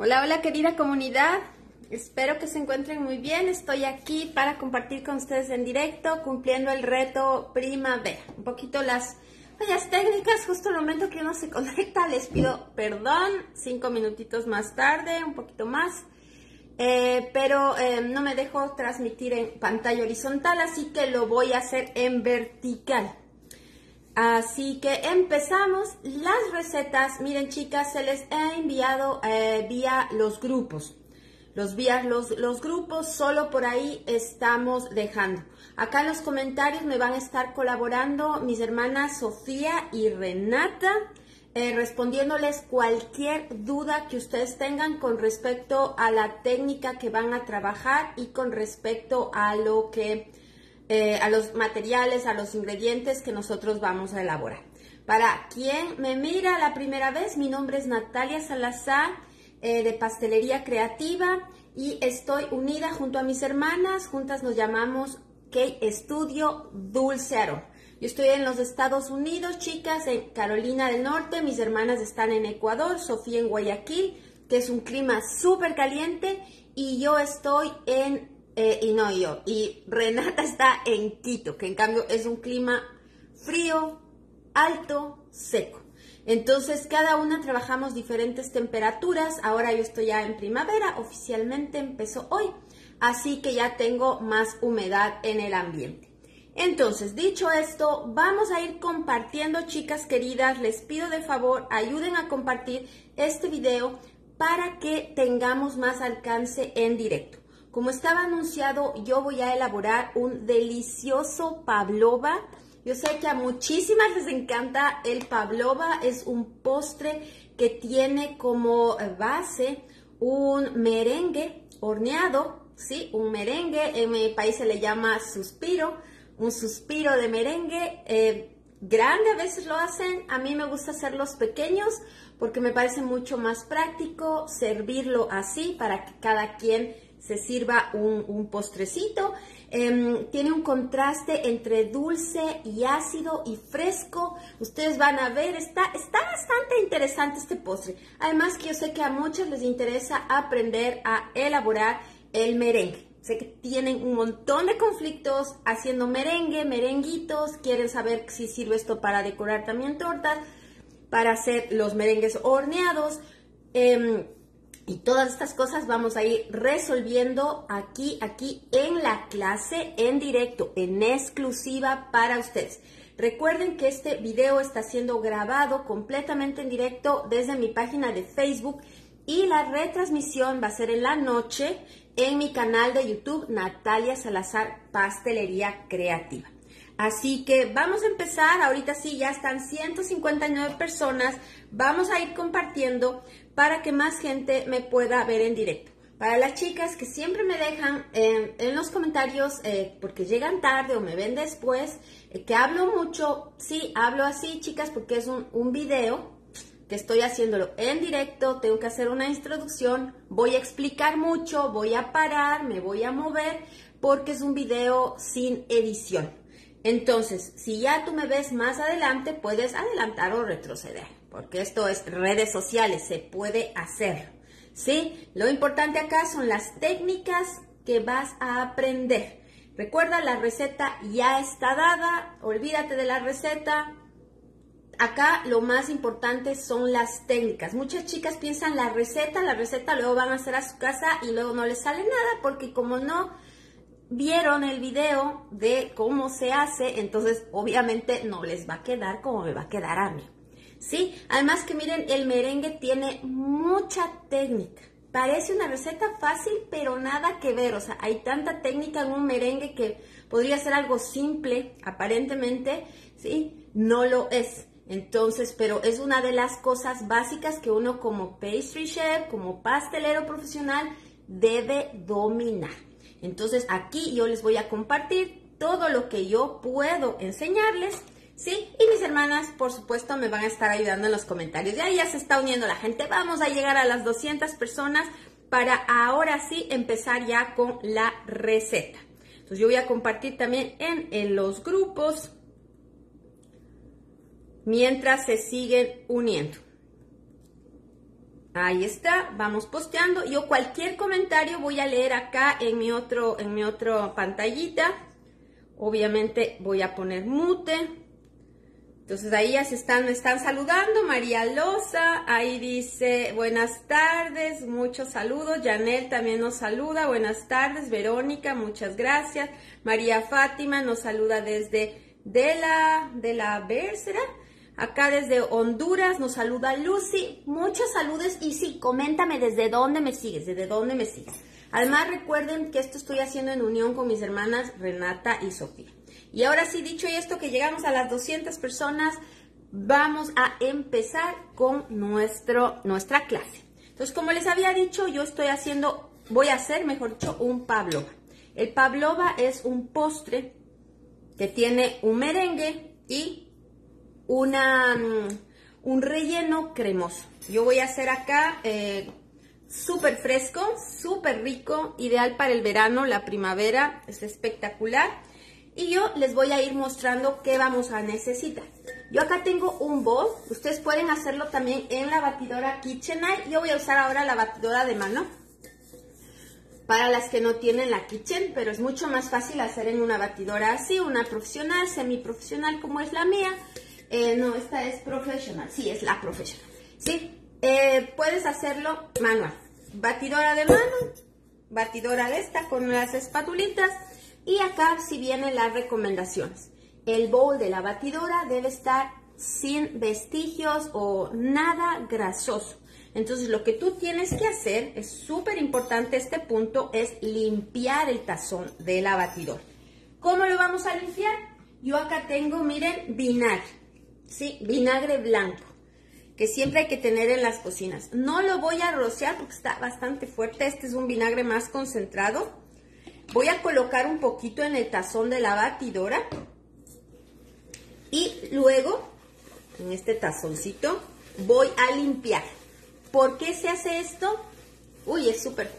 Hola, hola querida comunidad, espero que se encuentren muy bien. Estoy aquí para compartir con ustedes en directo, cumpliendo el reto primavera. Un poquito las fallas técnicas, justo el momento que uno se conecta, les pido perdón, 5 minutitos más tarde, un poquito más. Pero no me dejo transmitir en pantalla horizontal, así que lo voy a hacer en vertical. Así que empezamos las recetas. Miren, chicas, se les ha enviado vía los grupos. Los grupos, solo por ahí estamos dejando. Acá en los comentarios me van a estar colaborando mis hermanas Sofía y Renata, respondiéndoles cualquier duda que ustedes tengan con respecto a la técnica que van a trabajar y con respecto a lo que... a los materiales, a los ingredientes que nosotros vamos a elaborar. Para quien me mira la primera vez, mi nombre es Natalia Salazar, de Pastelería Creativa, y estoy unida junto a mis hermanas. Juntas nos llamamos K-Studio Dulce Aroma. Yo estoy en los Estados Unidos, chicas, en Carolina del Norte. Mis hermanas están en Ecuador, Sofía en Guayaquil, que es un clima súper caliente, y yo estoy en y Renata está en Quito, que en cambio es un clima frío, alto, seco. Entonces cada una trabajamos diferentes temperaturas. Ahora yo estoy ya en primavera, oficialmente empezó hoy, así que ya tengo más humedad en el ambiente. Entonces, dicho esto, vamos a ir compartiendo, chicas queridas. Les pido de favor, ayuden a compartir este video para que tengamos más alcance en directo. Como estaba anunciado, yo voy a elaborar un delicioso pavlova. Yo sé que a muchísimas les encanta el pavlova. Es un postre que tiene como base un merengue horneado, ¿sí? Un merengue, en mi país se le llama suspiro, un suspiro de merengue grande. A veces lo hacen, a mí me gusta hacerlos pequeños porque me parece mucho más práctico servirlo así para que cada quien se sirva un postrecito. Tiene un contraste entre dulce y ácido y fresco. Ustedes van a ver, está bastante interesante este postre. Además que yo sé que a muchos les interesa aprender a elaborar el merengue. Sé que tienen un montón de conflictos haciendo merengue, merenguitos. Quieren saber si sirve esto para decorar también tortas, para hacer los merengues horneados. Y todas estas cosas vamos a ir resolviendo aquí en la clase, en directo, en exclusiva para ustedes. Recuerden que este video está siendo grabado completamente en directo desde mi página de Facebook y la retransmisión va a ser en la noche en mi canal de YouTube, Natalia Salazar Pastelería Creativa. Así que vamos a empezar. Ahorita sí, ya están 159 personas. Vamos a ir compartiendo para que más gente me pueda ver en directo. Para las chicas que siempre me dejan en los comentarios, porque llegan tarde o me ven después, que hablo mucho. Sí, hablo así, chicas, porque es un video que estoy haciéndolo en directo. Tengo que hacer una introducción, voy a explicar mucho, voy a parar, me voy a mover, porque es un video sin edición. Entonces, si ya tú me ves más adelante, puedes adelantar o retroceder, porque esto es redes sociales, se puede hacer, ¿sí? Lo importante acá son las técnicas que vas a aprender. Recuerda, la receta ya está dada, olvídate de la receta. Acá lo más importante son las técnicas. Muchas chicas piensan la receta, luego van a hacer a su casa y luego no les sale nada, porque como no vieron el video de cómo se hace, entonces obviamente no les va a quedar como me va a quedar a mí, ¿sí? Además que miren, el merengue tiene mucha técnica. Parece una receta fácil, pero nada que ver. O sea, hay tanta técnica en un merengue que podría ser algo simple, aparentemente, ¿sí? No lo es. Entonces, pero es una de las cosas básicas que uno como pastry chef, como pastelero profesional, debe dominar. Entonces aquí yo les voy a compartir todo lo que yo puedo enseñarles, ¿sí? Y mis hermanas, por supuesto, me van a estar ayudando en los comentarios. Ya se está uniendo la gente. Vamos a llegar a las 200 personas para ahora sí empezar ya con la receta. Entonces yo voy a compartir también en los grupos mientras se siguen uniendo. Ahí está, vamos posteando. Yo cualquier comentario voy a leer acá en mi otro pantallita. Obviamente voy a poner mute. Entonces ahí ya me están saludando. María Loza, ahí dice buenas tardes, muchos saludos. Janel también nos saluda, buenas tardes. Verónica, muchas gracias. María Fátima nos saluda desde de la Ver, ¿será? Acá desde Honduras nos saluda Lucy. Muchos saludos y sí, coméntame desde dónde me sigues, Además recuerden que esto estoy haciendo en unión con mis hermanas Renata y Sofía. Y ahora sí, dicho esto, que llegamos a las 200 personas, vamos a empezar con nuestra clase. Entonces, como les había dicho, voy a hacer, mejor dicho, un pavlova. El pavlova es un postre que tiene un merengue y un relleno cremoso. Yo voy a hacer acá súper fresco, súper rico, ideal para el verano, la primavera, es espectacular. Y yo les voy a ir mostrando qué vamos a necesitar. Yo acá tengo un bol, ustedes pueden hacerlo también en la batidora KitchenAid. Yo voy a usar ahora la batidora de mano para las que no tienen la Kitchen, pero es mucho más fácil hacer en una batidora así, una profesional, semiprofesional como es la mía. No, esta es profesional, sí, es la profesional. Sí, puedes hacerlo manual. Batidora de mano, batidora de esta con las espatulitas. Y acá sí vienen las recomendaciones. El bowl de la batidora debe estar sin vestigios o nada grasoso. Entonces lo que tú tienes que hacer, es súper importante este punto, es limpiar el tazón de la batidora. ¿Cómo lo vamos a limpiar? Yo acá tengo, miren, vinagre, ¿sí? Vinagre blanco, que siempre hay que tener en las cocinas. No lo voy a rociar porque está bastante fuerte, este es un vinagre más concentrado. Voy a colocar un poquito en el tazón de la batidora y luego en este tazoncito voy a limpiar. ¿Por qué se hace esto? Uy, es súper.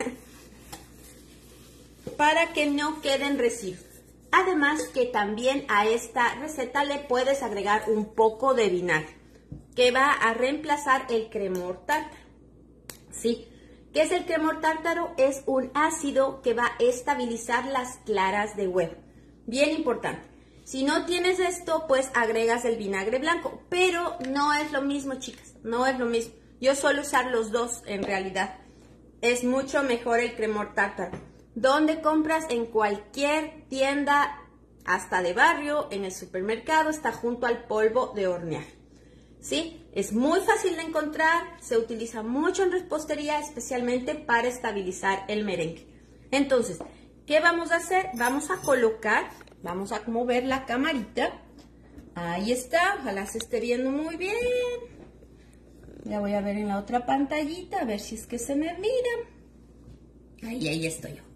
Para que no queden residuos. Además que también a esta receta le puedes agregar un poco de vinagre que va a reemplazar el cremor tártaro. ¿Sí? ¿Qué es el cremor tártaro? Es un ácido que va a estabilizar las claras de huevo. Bien importante. Si no tienes esto, pues agregas el vinagre blanco. Pero no es lo mismo, chicas. No es lo mismo. Yo suelo usar los dos en realidad. Es mucho mejor el cremor tártaro. ¿Dónde compras? En cualquier tienda, hasta de barrio, en el supermercado, está junto al polvo de hornear. ¿Sí? Es muy fácil de encontrar, se utiliza mucho en repostería, especialmente para estabilizar el merengue. Entonces, ¿qué vamos a hacer? Vamos a colocar, vamos a mover la camarita. Ahí está, ojalá se esté viendo muy bien. Ya voy a ver en la otra pantallita, a ver si es que se me mira. Ahí estoy yo.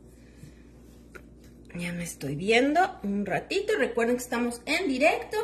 Ya me estoy viendo un ratito. Recuerden que estamos en directo.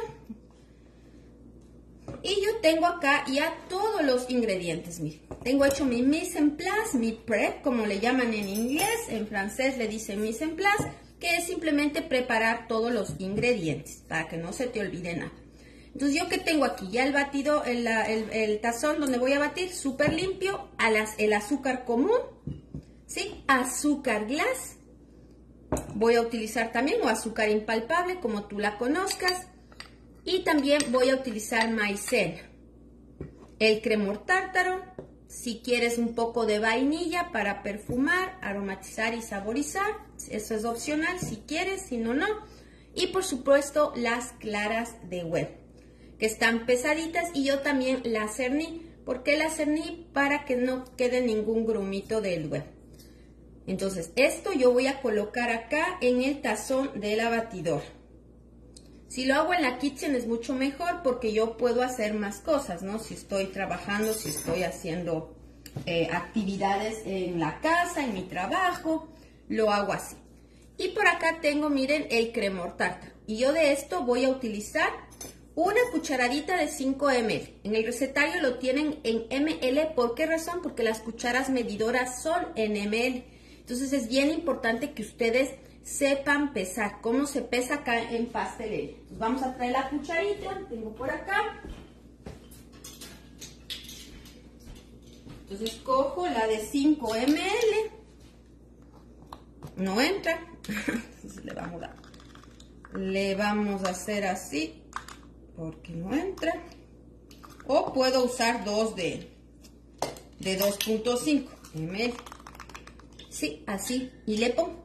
Y yo tengo acá ya todos los ingredientes. Miren, tengo hecho mi mise en place, mi prep, como le llaman en inglés. En francés le dicen mise en place, que es simplemente preparar todos los ingredientes para que no se te olvide nada. Entonces, yo que tengo aquí ya el batido, el tazón donde voy a batir, súper limpio, el azúcar común, ¿sí? Azúcar glass. Voy a utilizar también o azúcar impalpable, como tú la conozcas. Y también voy a utilizar maicena. El cremor tártaro, si quieres un poco de vainilla para perfumar, aromatizar y saborizar. Eso es opcional si quieres, si no, no. Y por supuesto las claras de huevo, que están pesaditas, y yo también la cerní. ¿Por qué la cerní? Para que no quede ningún grumito del huevo. Entonces, esto yo voy a colocar acá en el tazón de la batidora. Si lo hago en la kitchen es mucho mejor porque yo puedo hacer más cosas, ¿no? Si estoy trabajando, si estoy haciendo actividades en la casa, en mi trabajo, lo hago así. Y por acá tengo, miren, el cremor tártaro. Y yo de esto voy a utilizar una cucharadita de 5 ml. En el recetario lo tienen en ml. ¿Por qué razón? Porque las cucharas medidoras son en ml. Entonces es bien importante que ustedes sepan pesar. ¿Cómo se pesa acá en pastelería? Pues vamos a traer la cucharita. Tengo por acá. Entonces cojo la de 5 ml. No entra. Entonces le vamos a hacer así, porque no entra. O puedo usar dos de 2.5 ml. Sí, así. Y le pongo.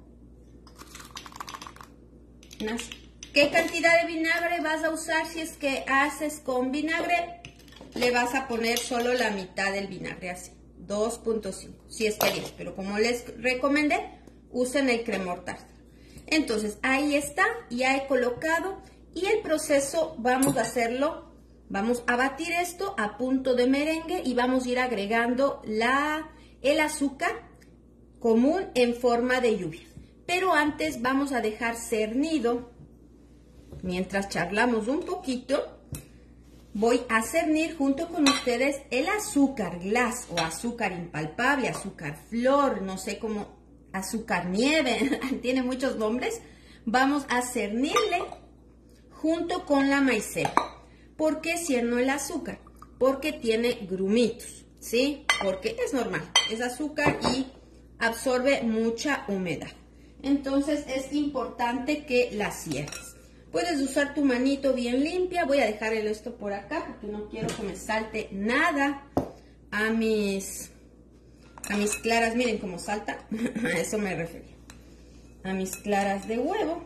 Así. ¿Qué cantidad de vinagre vas a usar? Si es que haces con vinagre, le vas a poner solo la mitad del vinagre, así. 2.5. Si es que bien. Pero como les recomendé, usen el cremor tártaro. Entonces, ahí está, ya he colocado y el proceso vamos a hacerlo, vamos a batir esto a punto de merengue y vamos a ir agregando el azúcar común en forma de lluvia. Pero antes vamos a dejar cernido, mientras charlamos un poquito, voy a cernir junto con ustedes el azúcar glass o azúcar impalpable, azúcar flor, no sé cómo... azúcar nieve, tiene muchos nombres. Vamos a cernirle junto con la maicena. ¿Por qué cierno el azúcar? Porque tiene grumitos, ¿sí? Porque es normal, es azúcar y absorbe mucha humedad. Entonces es importante que la cierres. Puedes usar tu manito bien limpia. Voy a dejar esto por acá porque no quiero que me salte nada a mis claras. Miren cómo salta. A eso me refería. A mis claras de huevo.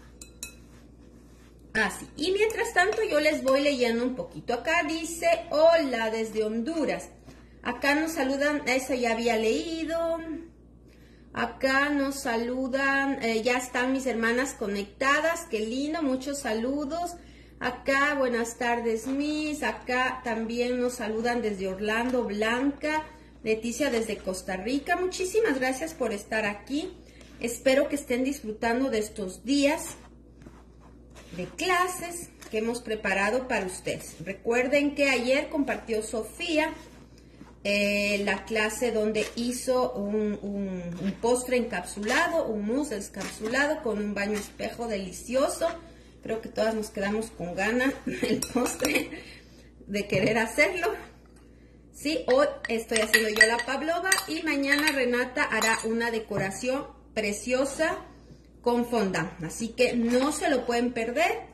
Así. Y mientras tanto yo les voy leyendo un poquito. Acá dice, hola desde Honduras. Acá nos saludan, eso ya había leído. Acá nos saludan, ya están mis hermanas conectadas. Qué lindo, muchos saludos. Acá, buenas tardes, Miss. Acá también nos saludan desde Orlando, Blanca. Leticia desde Costa Rica, muchísimas gracias por estar aquí. Espero que estén disfrutando de estos días de clases que hemos preparado para ustedes. Recuerden que ayer compartió Sofía la clase donde hizo un postre encapsulado, un mousse encapsulado con un baño espejo delicioso. Creo que todas nos quedamos con ganas del postre de querer hacerlo. Sí, hoy estoy haciendo yo la pavlova y mañana Renata hará una decoración preciosa con fondant. Así que no se lo pueden perder.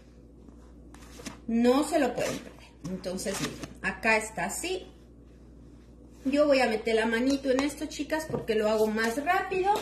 No se lo pueden perder. Entonces, miren, acá está así. Yo voy a meter la manito en esto, chicas, porque lo hago más rápido.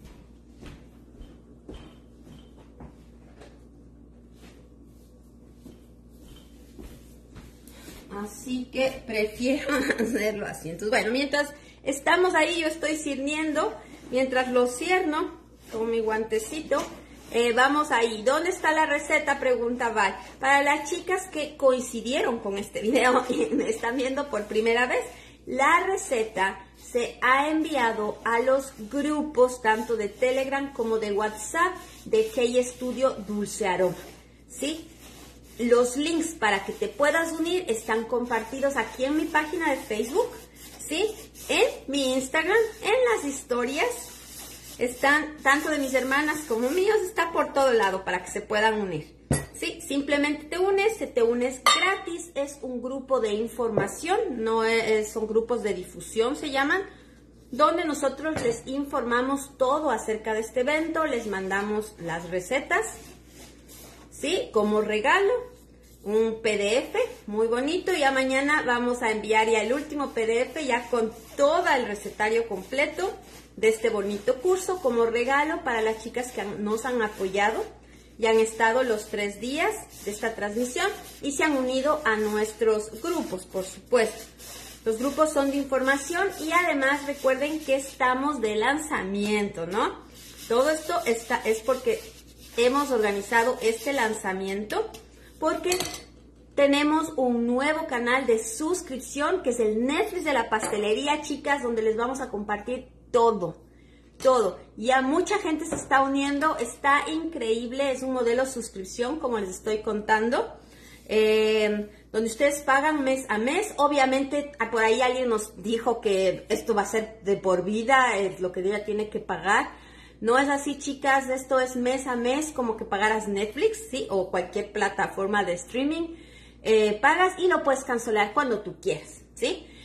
Así que prefiero hacerlo así. Entonces, bueno, mientras estamos ahí, yo estoy cirniendo. Mientras lo cierno con mi guantecito, vamos ahí. ¿Dónde está la receta? Pregunta Val. Para las chicas que coincidieron con este video y me están viendo por primera vez, la receta se ha enviado a los grupos tanto de Telegram como de WhatsApp de Hey Studio Dulce Aroma. ¿Sí? Los links para que te puedas unir están compartidos aquí en mi página de Facebook, ¿sí? En mi Instagram, en las historias. Están tanto de mis hermanas como míos, está por todo lado para que se puedan unir. Sí, simplemente te unes gratis, es un grupo de información, no son grupos de difusión se llaman, donde nosotros les informamos todo acerca de este evento, les mandamos las recetas, ¿sí? Como regalo, un PDF muy bonito. Ya mañana vamos a enviar ya el último PDF ya con todo el recetario completo de este bonito curso como regalo para las chicas que nos han apoyado y han estado los 3 días de esta transmisión y se han unido a nuestros grupos, por supuesto. Los grupos son de información y además recuerden que estamos de lanzamiento, ¿no? Todo esto es porque hemos organizado este lanzamiento porque tenemos un nuevo canal de suscripción que es el Netflix de la pastelería, chicas, donde les vamos a compartir todo. Ya mucha gente se está uniendo, está increíble, es un modelo suscripción como les estoy contando, donde ustedes pagan mes a mes. Obviamente por ahí alguien nos dijo que esto va a ser de por vida, es lo que ella tiene que pagar. No es así, chicas, esto es mes a mes como que pagaras Netflix, ¿sí? O cualquier plataforma de streaming. Pagas y lo puedes cancelar cuando tú quieras, ¿sí?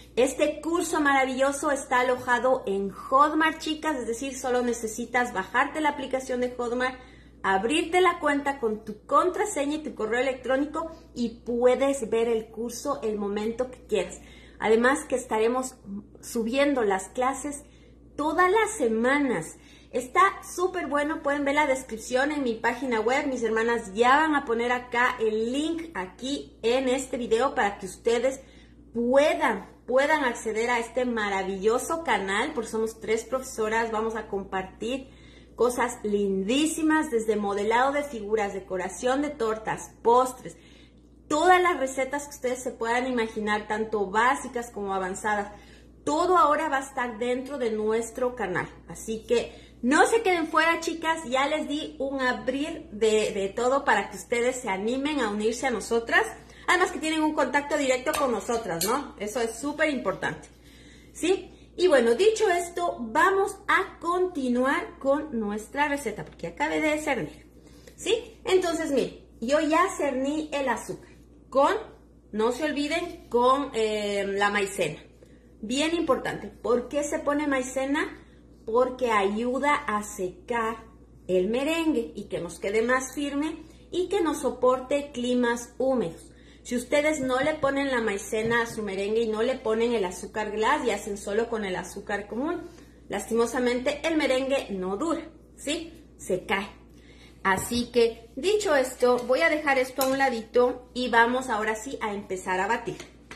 Este curso maravilloso está alojado en Hotmart, chicas, es decir, solo necesitas bajarte la aplicación de Hotmart, abrirte la cuenta con tu contraseña y tu correo electrónico y puedes ver el curso el momento que quieras. Además que estaremos subiendo las clases todas las semanas. Está súper bueno, pueden ver la descripción en mi página web. Mis hermanas ya van a poner acá el link aquí en este video para que ustedes puedan acceder a este maravilloso canal, porque somos 3 profesoras, vamos a compartir cosas lindísimas, desde modelado de figuras, decoración de tortas, postres, todas las recetas que ustedes se puedan imaginar, tanto básicas como avanzadas. Todo ahora va a estar dentro de nuestro canal, así que no se queden fuera, chicas. Ya les di un abrir de todo para que ustedes se animen a unirse a nosotras. Además que tienen un contacto directo con nosotras, ¿no? Eso es súper importante, ¿sí? Y bueno, dicho esto, vamos a continuar con nuestra receta, porque acabé de cernir, ¿sí? Entonces, miren, yo ya cerní el azúcar no se olviden, con la maicena. Bien importante. ¿Por qué se pone maicena? Porque ayuda a secar el merengue y que nos quede más firme y que nos soporte climas húmedos. Si ustedes no le ponen la maicena a su merengue y no le ponen el azúcar glass y hacen solo con el azúcar común, lastimosamente el merengue no dura, ¿sí? Se cae. Así que, dicho esto, voy a dejar esto a un ladito y vamos ahora sí a empezar a batir.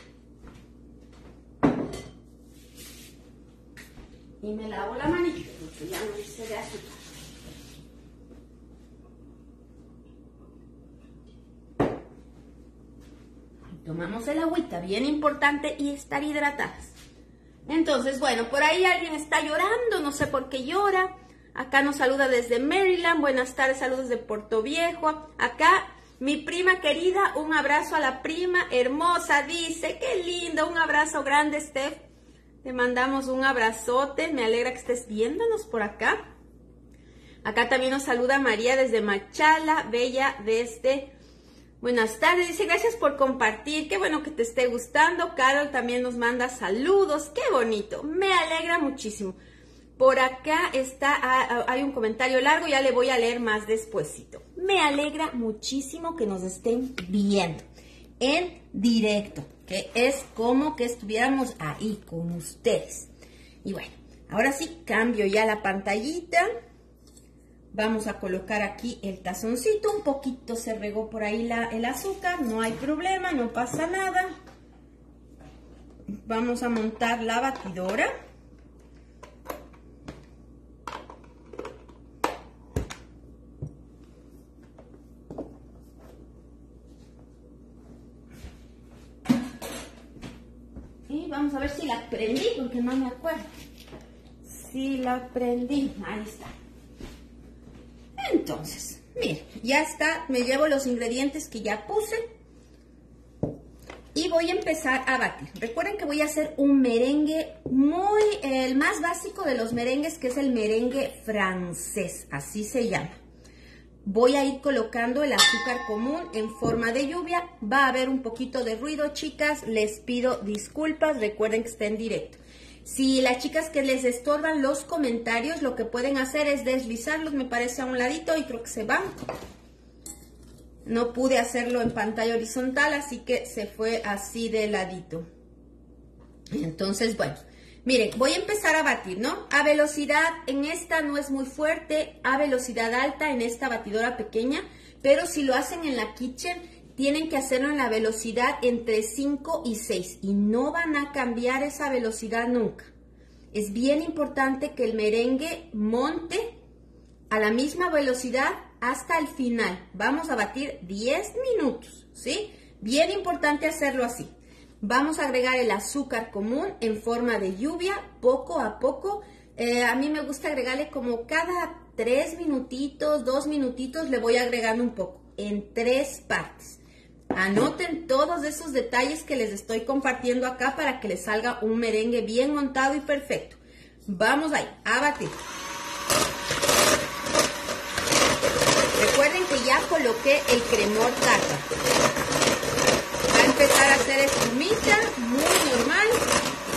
Y me lavo la manita porque ya no hice de azúcar. Tomamos el agüita, bien importante, y estar hidratadas. Entonces, bueno, por ahí alguien está llorando, no sé por qué llora. Acá nos saluda desde Maryland, buenas tardes, saludos de Puerto Viejo. Acá mi prima querida, un abrazo a la prima hermosa, dice, qué lindo, un abrazo grande, Steph. Te mandamos un abrazote, me alegra que estés viéndonos por acá. Acá también nos saluda María desde Machala, Bella desde... Buenas tardes, dice, gracias por compartir, qué bueno que te esté gustando. Carol también nos manda saludos, qué bonito, me alegra muchísimo. Por acá hay un comentario largo, ya le voy a leer más despuesito. Me alegra muchísimo que nos estén viendo en directo, que es como que estuviéramos ahí con ustedes. Y bueno, ahora sí, cambio ya la pantallita. Vamos a colocar aquí el tazoncito, un poquito se regó por ahí el azúcar, no hay problema, no pasa nada. Vamos a montar la batidora. Y vamos a ver si la prendí, porque no me acuerdo. Si la prendí, ahí está. Entonces, miren, ya está, me llevo los ingredientes que ya puse y voy a empezar a batir. Recuerden que voy a hacer un merengue el más básico de los merengues, que es el merengue francés, así se llama. Voy a ir colocando el azúcar común en forma de lluvia. Va a haber un poquito de ruido, chicas, les pido disculpas, recuerden que está en directo. Si las chicas que les estorban los comentarios, lo que pueden hacer es deslizarlos, me parece, a un ladito, y creo que se van. No pude hacerlo en pantalla horizontal, así que se fue así de ladito. Entonces, bueno, miren, voy a empezar a batir, ¿no? A velocidad, en esta no es muy fuerte, a velocidad alta en esta batidora pequeña, pero si lo hacen en la kitchen, tienen que hacerlo en la velocidad entre 5 y 6 y no van a cambiar esa velocidad nunca. Es bien importante que el merengue monte a la misma velocidad hasta el final. Vamos a batir 10 minutos, ¿sí? Bien importante hacerlo así. Vamos a agregar el azúcar común en forma de lluvia, poco a poco. A mí me gusta agregarle como cada 3 minutitos, 2 minutitos, le voy agregando un poco, en 3 partes. Anoten todos esos detalles que les estoy compartiendo acá para que les salga un merengue bien montado y perfecto. Vamos ahí, a batir. Recuerden que ya coloqué el cremor tártaro. Va a empezar a hacer espumita, muy normal.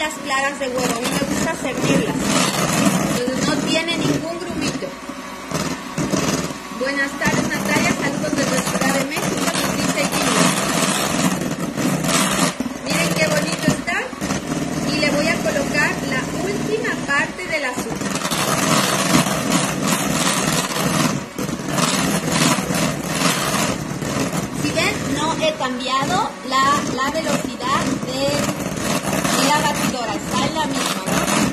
las claras de huevo. A mí me gusta servirlas. Entonces no tiene ningún grumito. Buenas tardes, Natalia. Saludos desde Ciudad de México. Nos dice Gino. Miren qué bonito está. Y le voy a colocar la última parte del azúcar. Si ven, no he cambiado la velocidad de la batidora. Está en la misma, ¿no?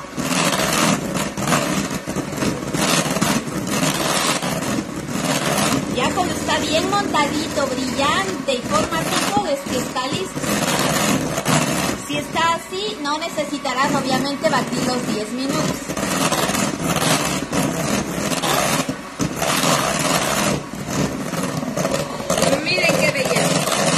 Ya cuando está bien montadito, brillante y formativo, es que está listo. Si está así, no necesitarás obviamente batir los 10 minutos. Miren qué belleza.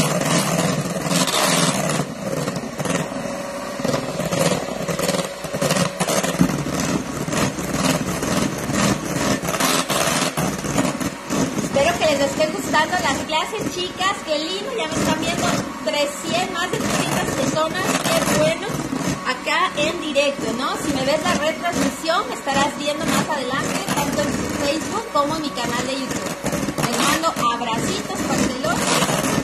Espero que les esté gustando las clases, chicas. Qué lindo, ya me están viendo 300, más de 300 personas. Qué bueno. Acá en directo, ¿no? Si me ves la retransmisión, me estarás viendo más adelante, tanto en Facebook como en mi canal de YouTube. Les mando abracitos pastelosos.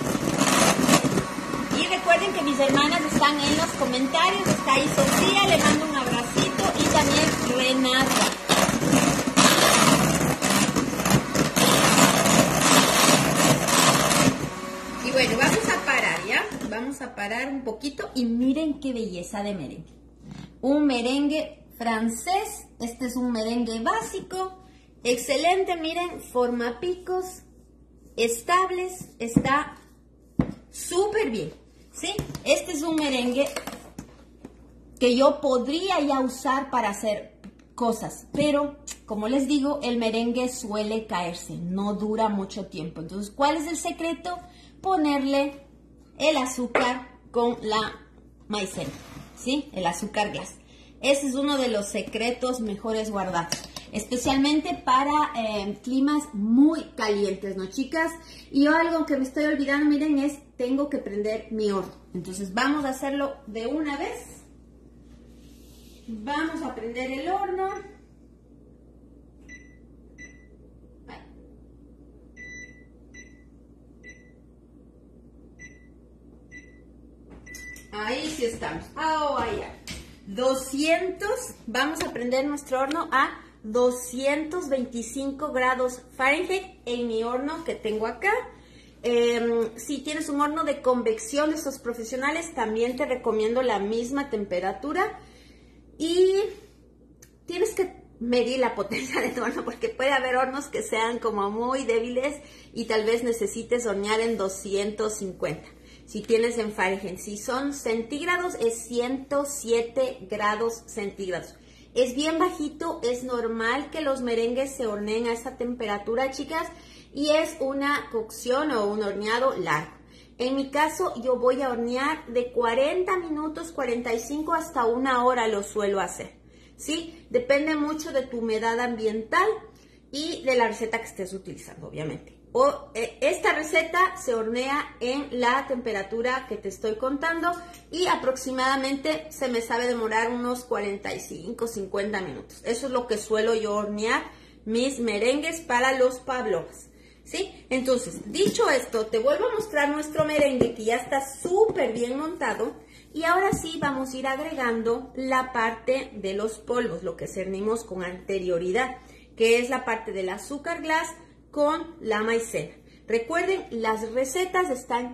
Y recuerden que mis hermanas están en los comentarios. Está ahí Sofía, le mando un abracito. Y también Renata. Y bueno, vamos a parar, ¿ya? Vamos a parar un poquito y miren qué belleza de merengue. Un merengue francés. Este es un merengue básico. Excelente, miren, forma picos, estables, está súper bien, ¿sí? Este es un merengue que yo podría ya usar para hacer cosas, pero como les digo, el merengue suele caerse, no dura mucho tiempo. Entonces, ¿cuál es el secreto? Ponerle el azúcar con la maicena, ¿sí? El azúcar glass. Ese es uno de los secretos mejores guardados, especialmente para climas muy calientes, ¿no, chicas? Y yo algo que me estoy olvidando, miren, es tengo que prender mi horno. Entonces vamos a hacerlo de una vez. Vamos a prender el horno. Ahí sí estamos. Oh, allá. 200, vamos a prender nuestro horno a 225 grados Fahrenheit en mi horno que tengo acá. Si tienes un horno de convección de estos profesionales, también te recomiendo la misma temperatura. Y tienes que medir la potencia de tu horno porque puede haber hornos que sean como muy débiles y tal vez necesites hornear en 250. Si tienes en Fahrenheit, si son centígrados, es 107 grados centígrados. Es bien bajito, es normal que los merengues se horneen a esa temperatura, chicas, y es una cocción o un horneado largo. En mi caso, yo voy a hornear de 40 minutos, 45 hasta una hora lo suelo hacer, ¿sí? Depende mucho de tu humedad ambiental y de la receta que estés utilizando, obviamente. Esta receta se hornea en la temperatura que te estoy contando y aproximadamente se me sabe demorar unos 45, 50 minutos. Eso es lo que suelo yo hornear mis merengues para los pavlovas, ¿sí? Entonces, dicho esto, te vuelvo a mostrar nuestro merengue que ya está súper bien montado y ahora sí vamos a ir agregando la parte de los polvos, lo que cernimos con anterioridad, que es la parte del azúcar glass con la maicena. Recuerden, las recetas están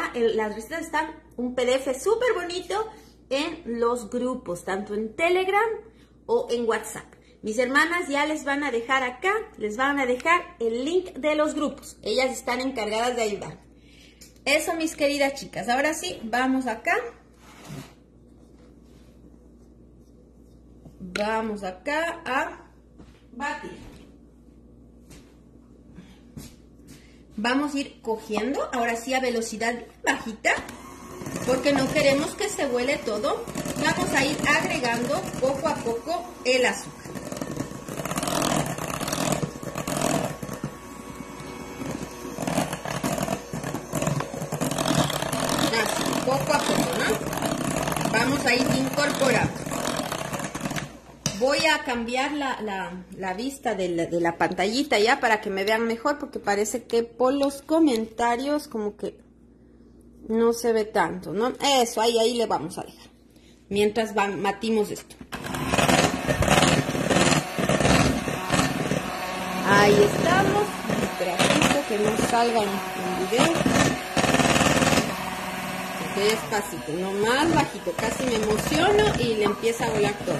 un PDF súper bonito en los grupos, tanto en Telegram o en WhatsApp. Mis hermanas ya les van a dejar acá, les van a dejar el link de los grupos. Ellas están encargadas de ayudar. Eso, mis queridas chicas. Ahora sí, vamos acá. Vamos acá a batir. Vamos a ir cogiendo, ahora sí a velocidad bajita, porque no queremos que se huele todo. Vamos a ir agregando poco a poco el azúcar. Así, poco a poco, ¿no? Vamos a ir incorporando. Voy a cambiar la vista de la pantallita ya para que me vean mejor, porque parece que por los comentarios como que no se ve tanto, ¿no? Eso, ahí le vamos a dejar. Mientras matimos esto. Ahí estamos. Despacito, que no salga en video. Despacito, no más bajito. Casi me emociono y le empieza a volar todo.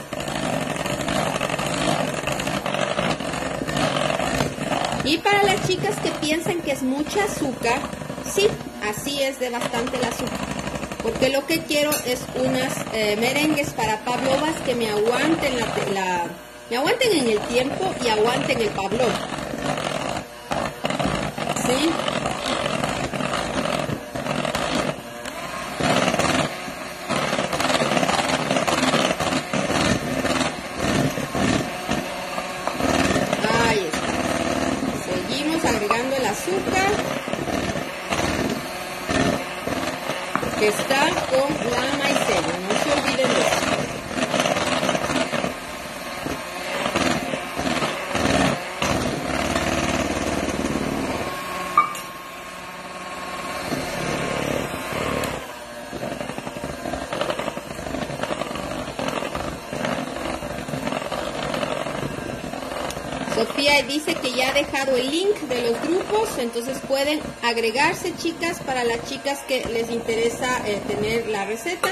Y para las chicas que piensan que es mucha azúcar, sí, así es de bastante el azúcar. Porque lo que quiero es unas merengues para pavlovas que me aguanten me aguanten en el tiempo y aguanten el pavlova. ¿Sí? Ahí está. Seguimos agregando el azúcar que está con la maicena. No se olviden de eso. Sofía dice que ya ha dejado el link de los grupos, entonces pueden agregarse, chicas, para las chicas que les interesa tener la receta.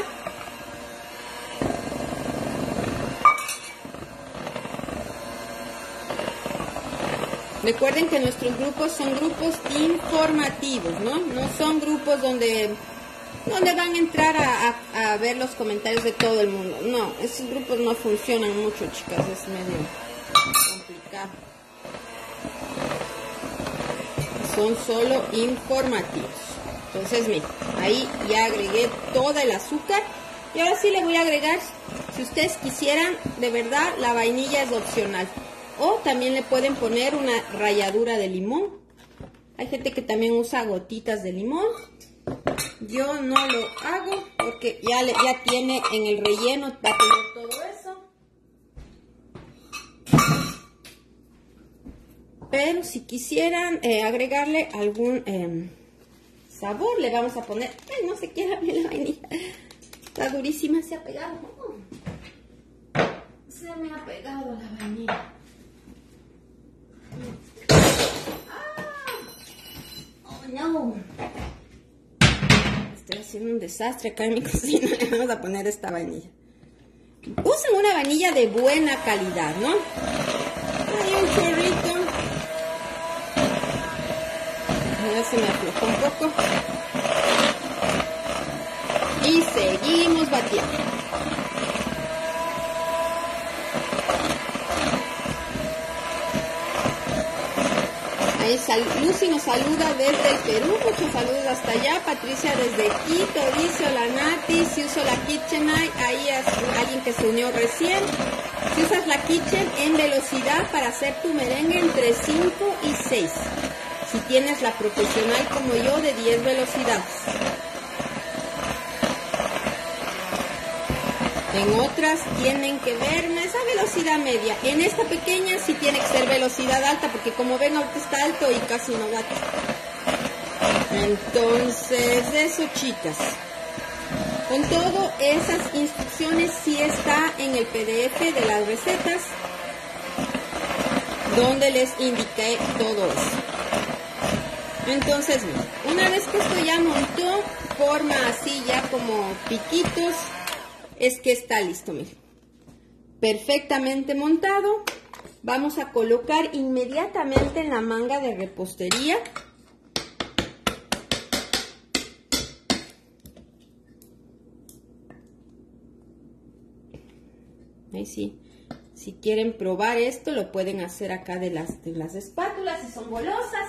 Recuerden que nuestros grupos son grupos informativos, ¿no? No son grupos donde van a entrar a ver los comentarios de todo el mundo. No, esos grupos no funcionan mucho, chicas, es medio complicado. Son solo informativos. Entonces, miren, ahí ya agregué toda el azúcar. Y ahora sí le voy a agregar, si ustedes quisieran, de verdad, la vainilla es opcional. O también le pueden poner una ralladura de limón. Hay gente que también usa gotitas de limón. Yo no lo hago porque ya tiene en el relleno, va a tener todo eso. Pero si quisieran agregarle algún sabor, le vamos a poner... Ay, no se quiera bien la vainilla. Está durísima, se ha pegado. Se me ha pegado la vainilla. Oh, no. Estoy haciendo un desastre acá en mi cocina. Le vamos a poner esta vainilla. Usen una vainilla de buena calidad, ¿no? Hay un chorrito. Ya se me aflojó un poco. Y seguimos batiendo. Ahí Lucy nos saluda desde el Perú, muchos saludos hasta allá. Patricia desde Quito, dice hola Nati, si uso la KitchenAid, ahí es alguien que se unió recién. Si usas la Kitchen en velocidad para hacer tu merengue entre 5 y 6. Si tienes la profesional como yo de 10 velocidades. En otras tienen que ver esa velocidad media. En esta pequeña sí tiene que ser velocidad alta porque como ven ahorita está alto y casi no bate. Entonces eso, chicas. Con todo, esas instrucciones sí está en el PDF de las recetas donde les indiqué todo eso. Entonces, una vez que esto ya montó, forma así ya como piquitos, es que está listo, miren. Perfectamente montado. Vamos a colocar inmediatamente en la manga de repostería. Ahí sí. Si quieren probar esto, lo pueden hacer acá de las espátulas si son golosas.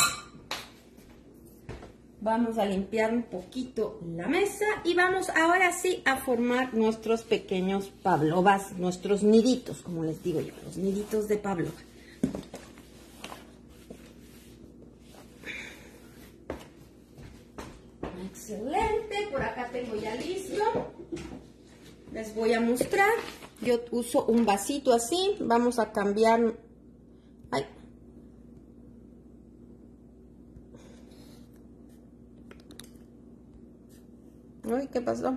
Vamos a limpiar un poquito la mesa y vamos ahora sí a formar nuestros pequeños pavlovas, nuestros niditos, como les digo yo, los niditos de pavlova. Excelente, por acá tengo ya listo. Les voy a mostrar. Yo uso un vasito así. Vamos a cambiar. Ay. Ay, ¿qué pasó?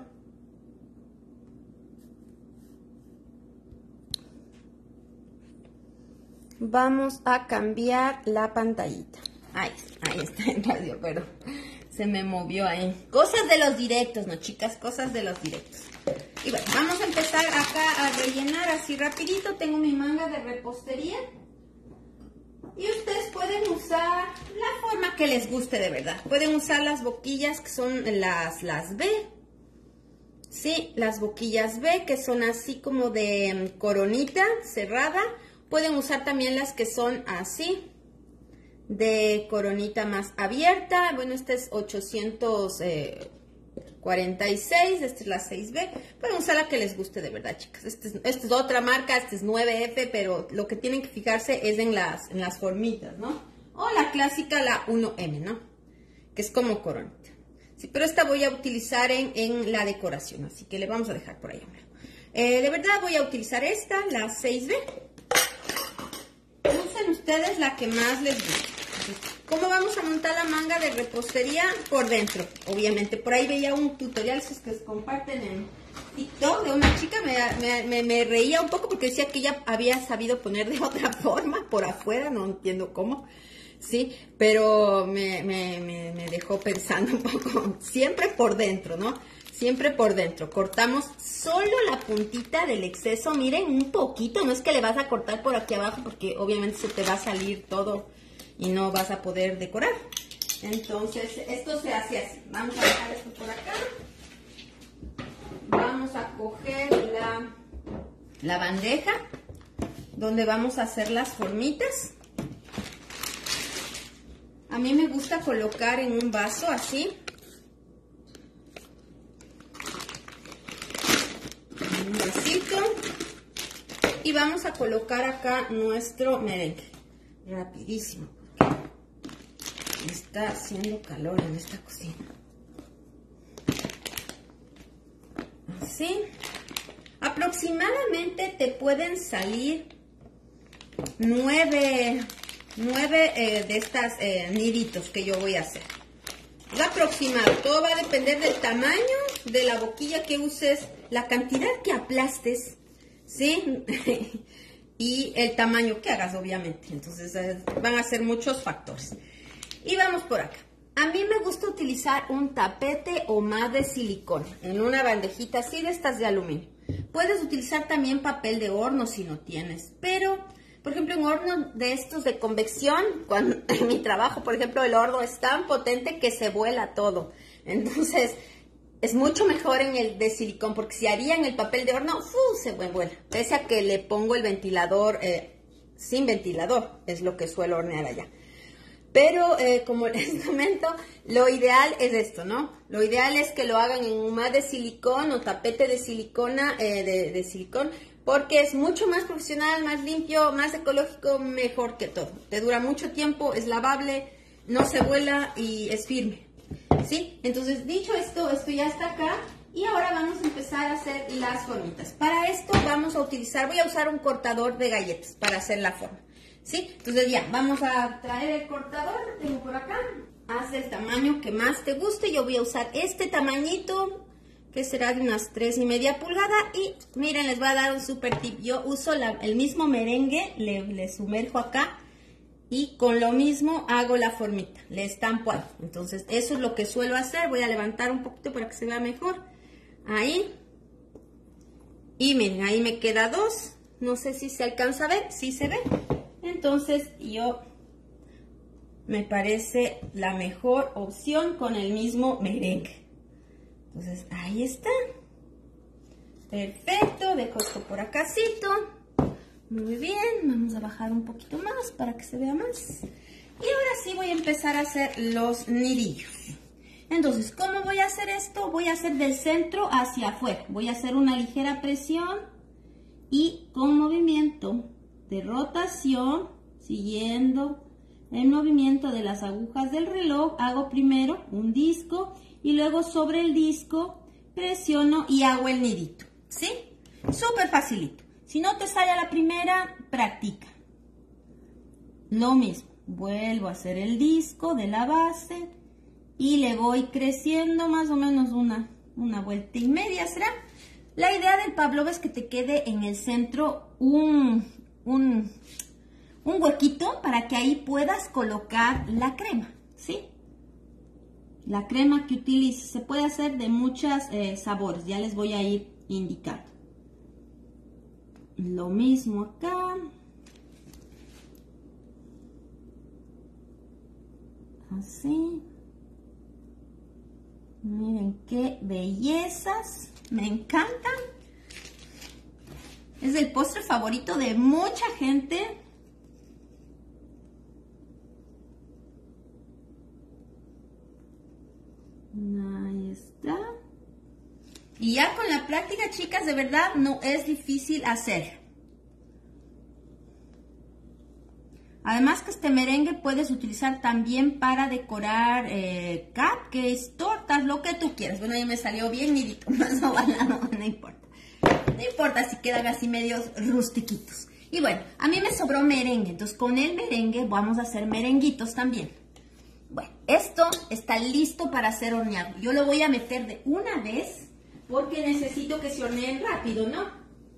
Vamos a cambiar la pantallita. Ahí está en radio, pero se me movió ahí. Cosas de los directos, ¿no, chicas? Cosas de los directos. Y bueno, vamos a empezar acá a rellenar así rapidito. Tengo mi manga de repostería. Y ustedes pueden usar la forma que les guste de verdad. Pueden usar las boquillas que son las B. Sí, las boquillas B que son así como de coronita cerrada. Pueden usar también las que son así, de coronita más abierta. Bueno, esta es 846, esta es la 6B. Pueden usar la que les guste de verdad, chicas. Esta es otra marca, esta es 9F, pero lo que tienen que fijarse es en las formitas, ¿no? O la clásica, la 1M, ¿no? Que es como coronita. Sí, pero esta voy a utilizar en la decoración, así que le vamos a dejar por ahí. De verdad voy a utilizar esta, la 6B. Usen ustedes la que más les guste. ¿Cómo vamos a montar la manga de repostería? Por dentro, obviamente. Por ahí veía un tutorial, esos que se comparten en TikTok, de una chica. Me reía un poco porque decía que ella había sabido poner de otra forma, por afuera, no entiendo cómo. Sí, pero me dejó pensando un poco. Siempre por dentro, ¿no? Siempre por dentro. Cortamos solo la puntita del exceso. Miren, un poquito. No es que le vas a cortar por aquí abajo porque obviamente se te va a salir todo y no vas a poder decorar. Entonces, esto se hace así. Vamos a dejar esto por acá. Vamos a coger la bandeja donde vamos a hacer las formitas. A mí me gusta colocar en un vaso así. Un vasito. Y vamos a colocar acá nuestro merengue. Rapidísimo. Porque está haciendo calor en esta cocina. Así. Aproximadamente te pueden salir 9 de estas niditos que yo voy a hacer. Es aproximado, todo va a depender del tamaño de la boquilla que uses, la cantidad que aplastes, ¿sí? Y el tamaño que hagas, obviamente. Entonces van a ser muchos factores. Y vamos por acá. A mí me gusta utilizar un tapete o más de silicona en una bandejita así de estas de aluminio. Puedes utilizar también papel de horno si no tienes, pero por ejemplo, un horno de estos de convección, cuando en mi trabajo, por ejemplo, el horno es tan potente que se vuela todo. Entonces, es mucho mejor en el de silicón, porque si haría en el papel de horno, se vuela. Pese a que le pongo el ventilador, sin ventilador, es lo que suelo hornear allá. Pero, como les comento, lo ideal es esto, ¿no? Lo ideal es que lo hagan en un mat de silicón o tapete de silicona, de silicón, porque es mucho más profesional, más limpio, más ecológico, mejor que todo. Te dura mucho tiempo, es lavable, no se vuela y es firme, ¿sí? Entonces, dicho esto ya está acá y ahora vamos a empezar a hacer las formitas. Para esto voy a usar un cortador de galletas para hacer la forma, ¿sí? Entonces ya, vamos a traer el cortador, lo tengo por acá. Haz el tamaño que más te guste, yo voy a usar este tamañito, que será de unas 3,5 pulgadas. Y miren, les voy a dar un super tip. Yo uso el mismo merengue, le sumerjo acá y con lo mismo hago la formita, le estampo ahí. Entonces eso es lo que suelo hacer. Voy a levantar un poquito para que se vea mejor. Ahí. Y miren, ahí me queda 2. No sé si se alcanza a ver, sí se ve. Entonces me parece la mejor opción con el mismo merengue. Entonces, ahí está. Perfecto, dejo esto por acácito. Muy bien, vamos a bajar un poquito más para que se vea más. Y ahora sí voy a empezar a hacer los nidillos. Entonces, ¿cómo voy a hacer esto? Voy a hacer del centro hacia afuera. Voy a hacer una ligera presión y con movimiento de rotación, siguiendo el movimiento de las agujas del reloj, hago primero un disco y luego sobre el disco presiono y hago el nidito, ¿sí? Súper facilito. Si no te sale a la primera, practica. Lo mismo, vuelvo a hacer el disco de la base y le voy creciendo más o menos una vuelta y media, ¿será? La idea del pavlova es que te quede en el centro un huequito para que ahí puedas colocar la crema, ¿sí? La crema que utilices se puede hacer de muchos sabores, ya les voy a ir indicando. Lo mismo acá. Así. Miren qué bellezas, me encantan. Es el postre favorito de mucha gente. Ahí está. Y ya con la práctica, chicas, de verdad no es difícil hacer. Además que este merengue puedes utilizar también para decorar cupcakes, tortas, lo que tú quieras. Bueno, ya me salió bien nidito, más ovalado, no importa. No importa si quedan así medios rustiquitos. Y bueno, a mí me sobró merengue, entonces con el merengue vamos a hacer merenguitos también. Bueno, esto está listo para ser horneado. Yo lo voy a meter de una vez porque necesito que se horneen rápido, ¿no?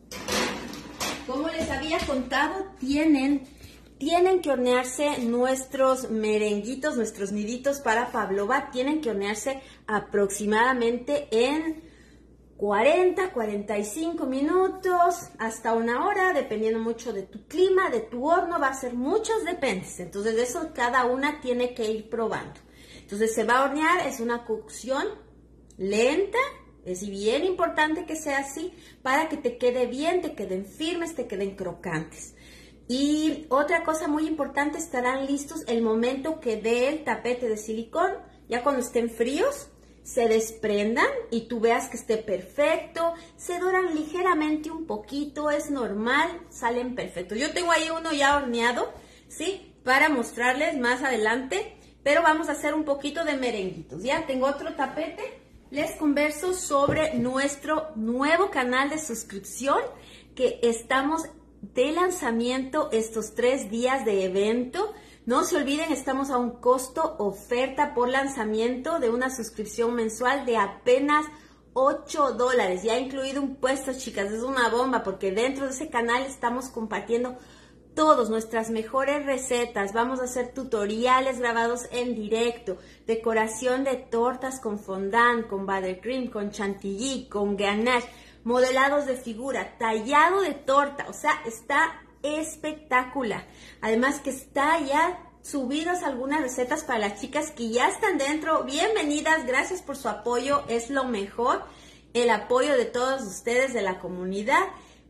Como les había contado, tienen que hornearse nuestros merenguitos, nuestros niditos para pavlova. Tienen que hornearse aproximadamente en 40, 45 minutos, hasta una hora, dependiendo mucho de tu clima, de tu horno. Va a ser muchos dependes. Entonces, de eso cada una tiene que ir probando. Entonces, se va a hornear, es una cocción lenta. Es bien importante que sea así para que te quede bien, te queden firmes, te queden crocantes. Y otra cosa muy importante, estarán listos el momento que dé el tapete de silicón. Ya cuando estén fríos, se desprendan y tú veas que esté perfecto. Se doran ligeramente un poquito, es normal, salen perfectos. Yo tengo ahí uno ya horneado, ¿sí? Para mostrarles más adelante, pero vamos a hacer un poquito de merenguitos. Ya tengo otro tapete. Les converso sobre nuestro nuevo canal de suscripción que estamos de lanzamiento estos 3 días de evento. No se olviden, estamos a un costo oferta por lanzamiento de una suscripción mensual de apenas $8. Ya incluido impuestos, chicas, es una bomba porque dentro de ese canal estamos compartiendo todas nuestras mejores recetas. Vamos a hacer tutoriales grabados en directo, decoración de tortas con fondant, con buttercream, con chantilly, con ganache, modelados de figura, tallado de torta. O sea, está espectacular. Además que está ya subidas algunas recetas para las chicas que ya están dentro. Bienvenidas, gracias por su apoyo, es lo mejor, el apoyo de todos ustedes, de la comunidad.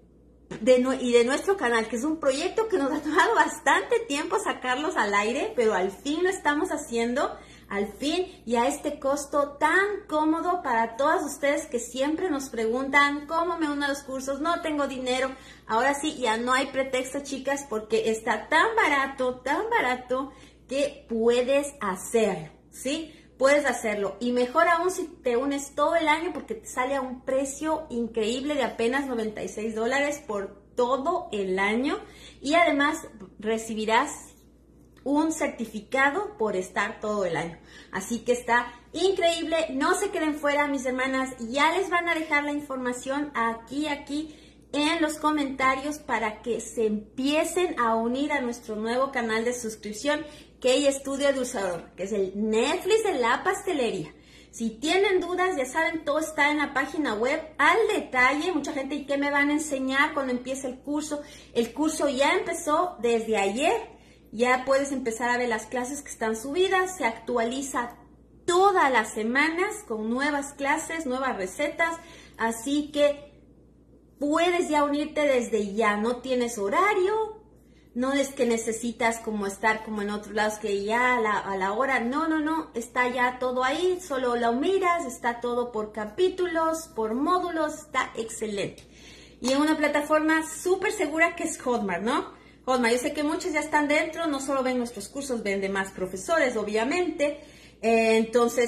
Y de nuestro canal, que es un proyecto que nos ha tomado bastante tiempo sacarlos al aire, pero al fin lo estamos haciendo, al fin, y a este costo tan cómodo para todas ustedes que siempre nos preguntan cómo me uno a los cursos, no tengo dinero. Ahora sí, ya no hay pretexto, chicas, porque está tan barato que puedes hacerlo, ¿sí? Puedes hacerlo, y mejor aún si te unes todo el año porque te sale a un precio increíble de apenas $96 por todo el año, y además recibirás un certificado por estar todo el año. Así que está increíble, no se queden fuera, mis hermanas, ya les van a dejar la información aquí en los comentarios para que se empiecen a unir a nuestro nuevo canal de suscripción, Key Estudio Dulzador, que es el Netflix de la pastelería. Si tienen dudas, ya saben, todo está en la página web al detalle. Mucha gente, ¿y qué me van a enseñar cuando empiece el curso? El curso ya empezó desde ayer. Ya puedes empezar a ver las clases que están subidas. Se actualiza todas las semanas con nuevas clases, nuevas recetas. Así que puedes ya unirte desde ya. No tienes horario. No es que necesitas como estar como en otros lados que ya a la hora. No. Está ya todo ahí. Solo lo miras. Está todo por capítulos, por módulos. Está excelente. Y en una plataforma súper segura que es Hotmart, ¿no? Hotmart, yo sé que muchos ya están dentro. No solo ven nuestros cursos, ven demás profesores, obviamente. Entonces,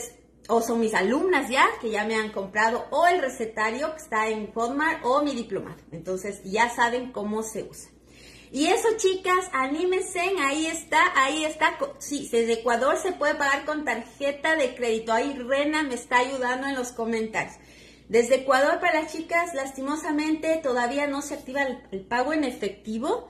o son mis alumnas ya, que ya me han comprado o el recetario que está en Hotmart o mi diplomado. Entonces ya saben cómo se usa. Y eso, chicas, anímense, ahí está. Sí, desde Ecuador se puede pagar con tarjeta de crédito. Ahí Rena me está ayudando en los comentarios. Desde Ecuador para las chicas, lastimosamente, todavía no se activa el pago en efectivo.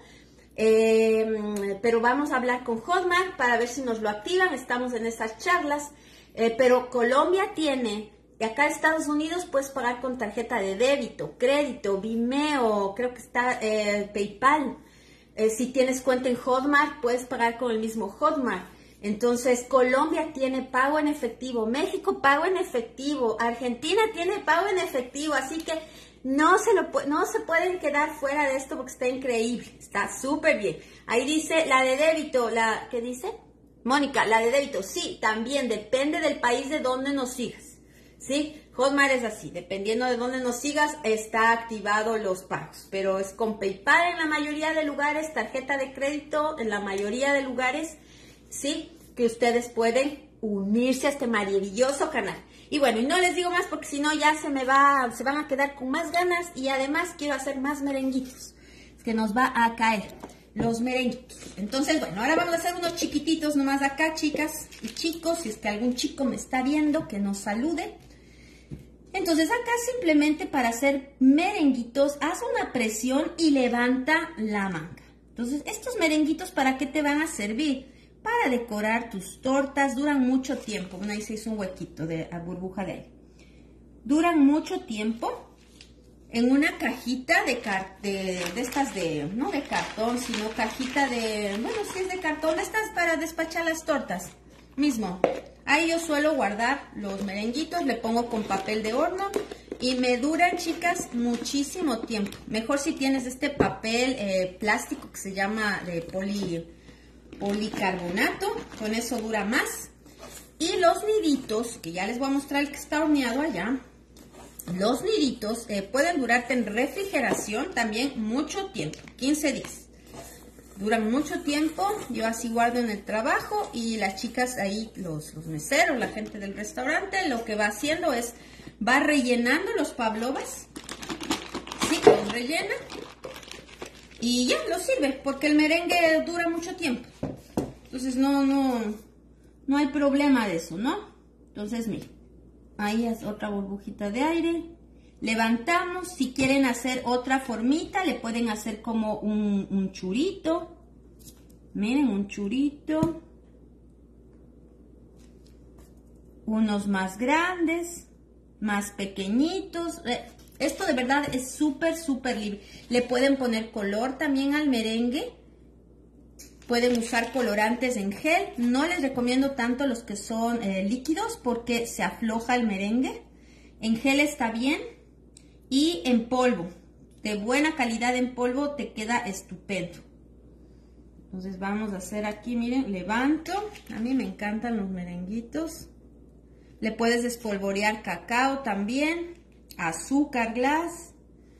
Pero vamos a hablar con Hotmart para ver si nos lo activan. Estamos en esas charlas. Pero Colombia tiene, y acá en Estados Unidos puedes pagar con tarjeta de débito, crédito, Vimeo, creo que está PayPal. Si tienes cuenta en Hotmart, puedes pagar con el mismo Hotmart. Entonces, Colombia tiene pago en efectivo, México pago en efectivo, Argentina tiene pago en efectivo, así que no se pueden quedar fuera de esto porque está increíble, está súper bien. Ahí dice la de débito, ¿qué dice? Mónica, la de débito, sí, también depende del país de donde nos sigas, ¿sí? Hotmart es así, dependiendo de dónde nos sigas, está activado los pagos, pero es con PayPal en la mayoría de lugares, tarjeta de crédito en la mayoría de lugares, ¿sí? Que ustedes pueden unirse a este maravilloso canal. Y bueno, y no les digo más porque si no ya se van a quedar con más ganas y además quiero hacer más merenguitos. Es que nos va a caer los merenguitos. Entonces, bueno, ahora vamos a hacer unos chiquititos nomás acá, chicas y chicos. Si es que algún chico me está viendo, que nos salude. Entonces acá simplemente para hacer merenguitos, haz una presión y levanta la manga. Entonces, estos merenguitos, ¿para qué te van a servir? Para decorar tus tortas, duran mucho tiempo. Bueno, ahí se hizo un huequito de burbuja de aire. Duran mucho tiempo en una cajita de estas no de cartón, sino cajita de, bueno, si es de cartón, de estas para despachar las tortas. Mismo. Ahí yo suelo guardar los merenguitos, le pongo con papel de horno y me duran, chicas, muchísimo tiempo. Mejor si tienes este papel plástico que se llama de policarbonato, con eso dura más. Y los niditos, que ya les voy a mostrar el que está horneado allá, los niditos pueden durarte en refrigeración también mucho tiempo, 15 días. Duran mucho tiempo, yo así guardo en el trabajo y las chicas ahí, los meseros, la gente del restaurante, lo que va haciendo es, va rellenando los pavlovas, sí, los rellena y ya, los sirve, porque el merengue dura mucho tiempo. Entonces no hay problema de eso, ¿no? Entonces, miren, ahí es otra burbujita de aire. Levantamos, si quieren hacer otra formita, le pueden hacer como un churito. Miren, un churito. Unos más grandes, más pequeñitos. Esto de verdad es súper, súper libre. Le pueden poner color también al merengue. Pueden usar colorantes en gel. No les recomiendo tanto los que son líquidos porque se afloja el merengue. En gel está bien. Y en polvo, de buena calidad en polvo, te queda estupendo. Entonces vamos a hacer aquí, miren, levanto. A mí me encantan los merenguitos. Le puedes espolvorear cacao también, azúcar glass.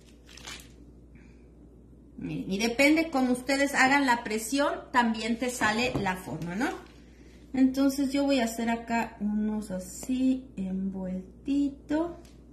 Miren, y depende cómo ustedes hagan la presión, también te sale la forma, ¿no? Entonces yo voy a hacer acá unos así, envueltito.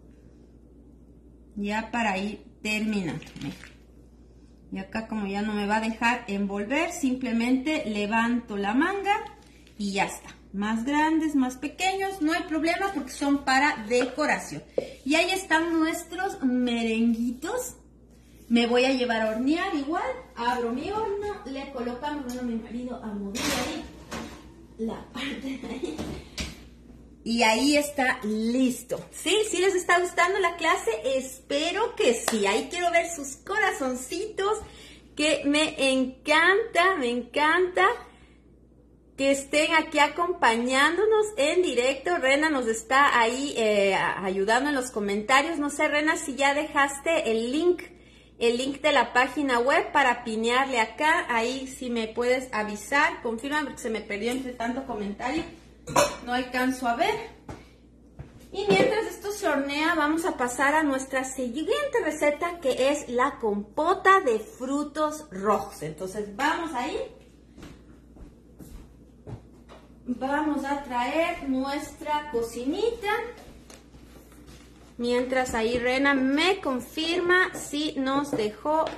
Ya para ir terminando. Y acá como ya no me va a dejar envolver, simplemente levanto la manga y ya está. Más grandes, más pequeños, no hay problema porque son para decoración. Y ahí están nuestros merenguitos. Me voy a llevar a hornear igual. Abro mi horno, le colocamos, bueno, mi marido a mover ahí la parte de ahí. Y ahí está listo. ¿Sí? ¿Sí les está gustando la clase? Espero que sí. Ahí quiero ver sus corazoncitos, que me encanta que estén aquí acompañándonos en directo. Rena nos está ahí ayudando en los comentarios. No sé, Rena, si ya dejaste el link de la página web para pinearle acá. Ahí si me puedes avisar, confirma porque se me perdió entre tanto comentario. No alcanzo a ver. Y mientras esto se hornea, vamos a pasar a nuestra siguiente receta, que es la compota de frutos rojos. Entonces vamos ahí. vamos a traer nuestra cocinita. Mientras ahí Rena me confirma si nos dejó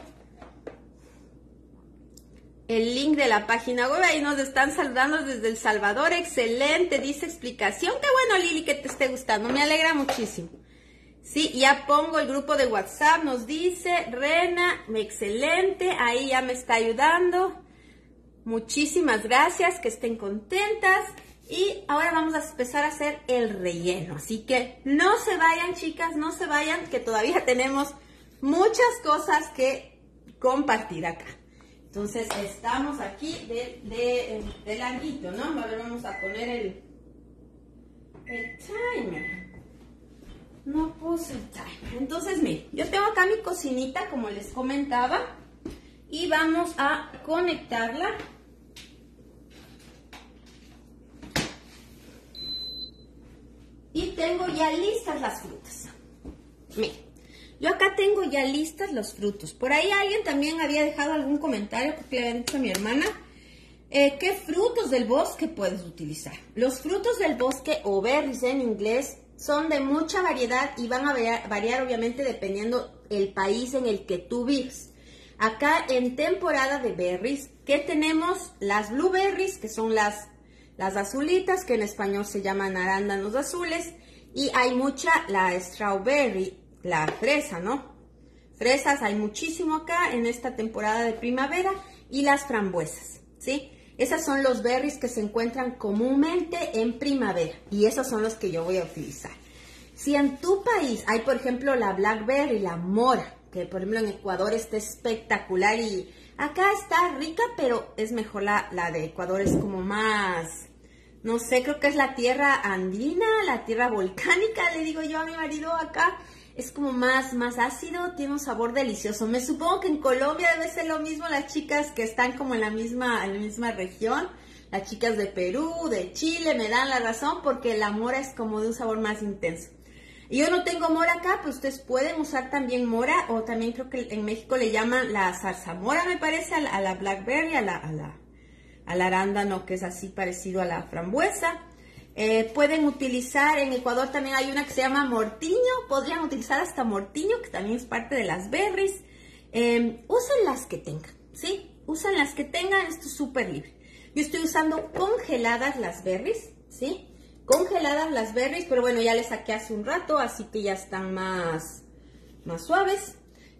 el link de la página web. Ahí nos están saludando desde El Salvador. Excelente, dice explicación. Qué bueno, Lili, que te esté gustando. Me alegra muchísimo. Sí, ya pongo el grupo de WhatsApp. Nos dice Rena, excelente. Ahí ya me está ayudando. Muchísimas gracias, que estén contentas. Y ahora vamos a empezar a hacer el relleno. Así que no se vayan, chicas, no se vayan, que todavía tenemos muchas cosas que compartir acá. Entonces, estamos aquí de larguito, ¿no? A ver, vamos a poner el timer. No puse el timer. Entonces, miren, yo tengo acá mi cocinita, como les comentaba, y vamos a conectarla. Y tengo ya listas las frutas. Miren, yo acá tengo ya listas los frutos. Por ahí alguien también había dejado algún comentario, porque le había dicho a mi hermana, ¿qué frutos del bosque puedes utilizar? Los frutos del bosque, o berries en inglés, son de mucha variedad y van a variar obviamente dependiendo el país en el que tú vives. Acá en temporada de berries, ¿qué tenemos? Las blueberries, que son las azulitas, que en español se llaman arándanos azules, y hay mucha la strawberry, la fresa, ¿no? Fresas hay muchísimo acá en esta temporada de primavera, y las frambuesas, ¿sí? Esos son los berries que se encuentran comúnmente en primavera, y esos son los que yo voy a utilizar. Si en tu país hay, por ejemplo, la blackberry, la mora, que por ejemplo en Ecuador está espectacular, y acá está rica, pero es mejor la de Ecuador, es como más, no sé, creo que es la tierra andina, la tierra volcánica, le digo yo a mi marido acá, es como más ácido, tiene un sabor delicioso. Me supongo que en Colombia debe ser lo mismo, las chicas que están como en la misma región, las chicas de Perú, de Chile, me dan la razón, porque la mora es como de un sabor más intenso. Y yo no tengo mora acá, pues ustedes pueden usar también mora, o también creo que en México le llaman la zarzamora, me parece, a la blackberry, al arándano, que es así parecido a la frambuesa. Pueden utilizar, en Ecuador también hay una que se llama mortiño, podrían utilizar hasta mortiño, que también es parte de las berries. Usen las que tengan, ¿sí? Usen las que tengan, esto es súper libre. Yo estoy usando congeladas las berries, ¿sí? Congeladas las berries, pero bueno, ya les saqué hace un rato, así que ya están más suaves.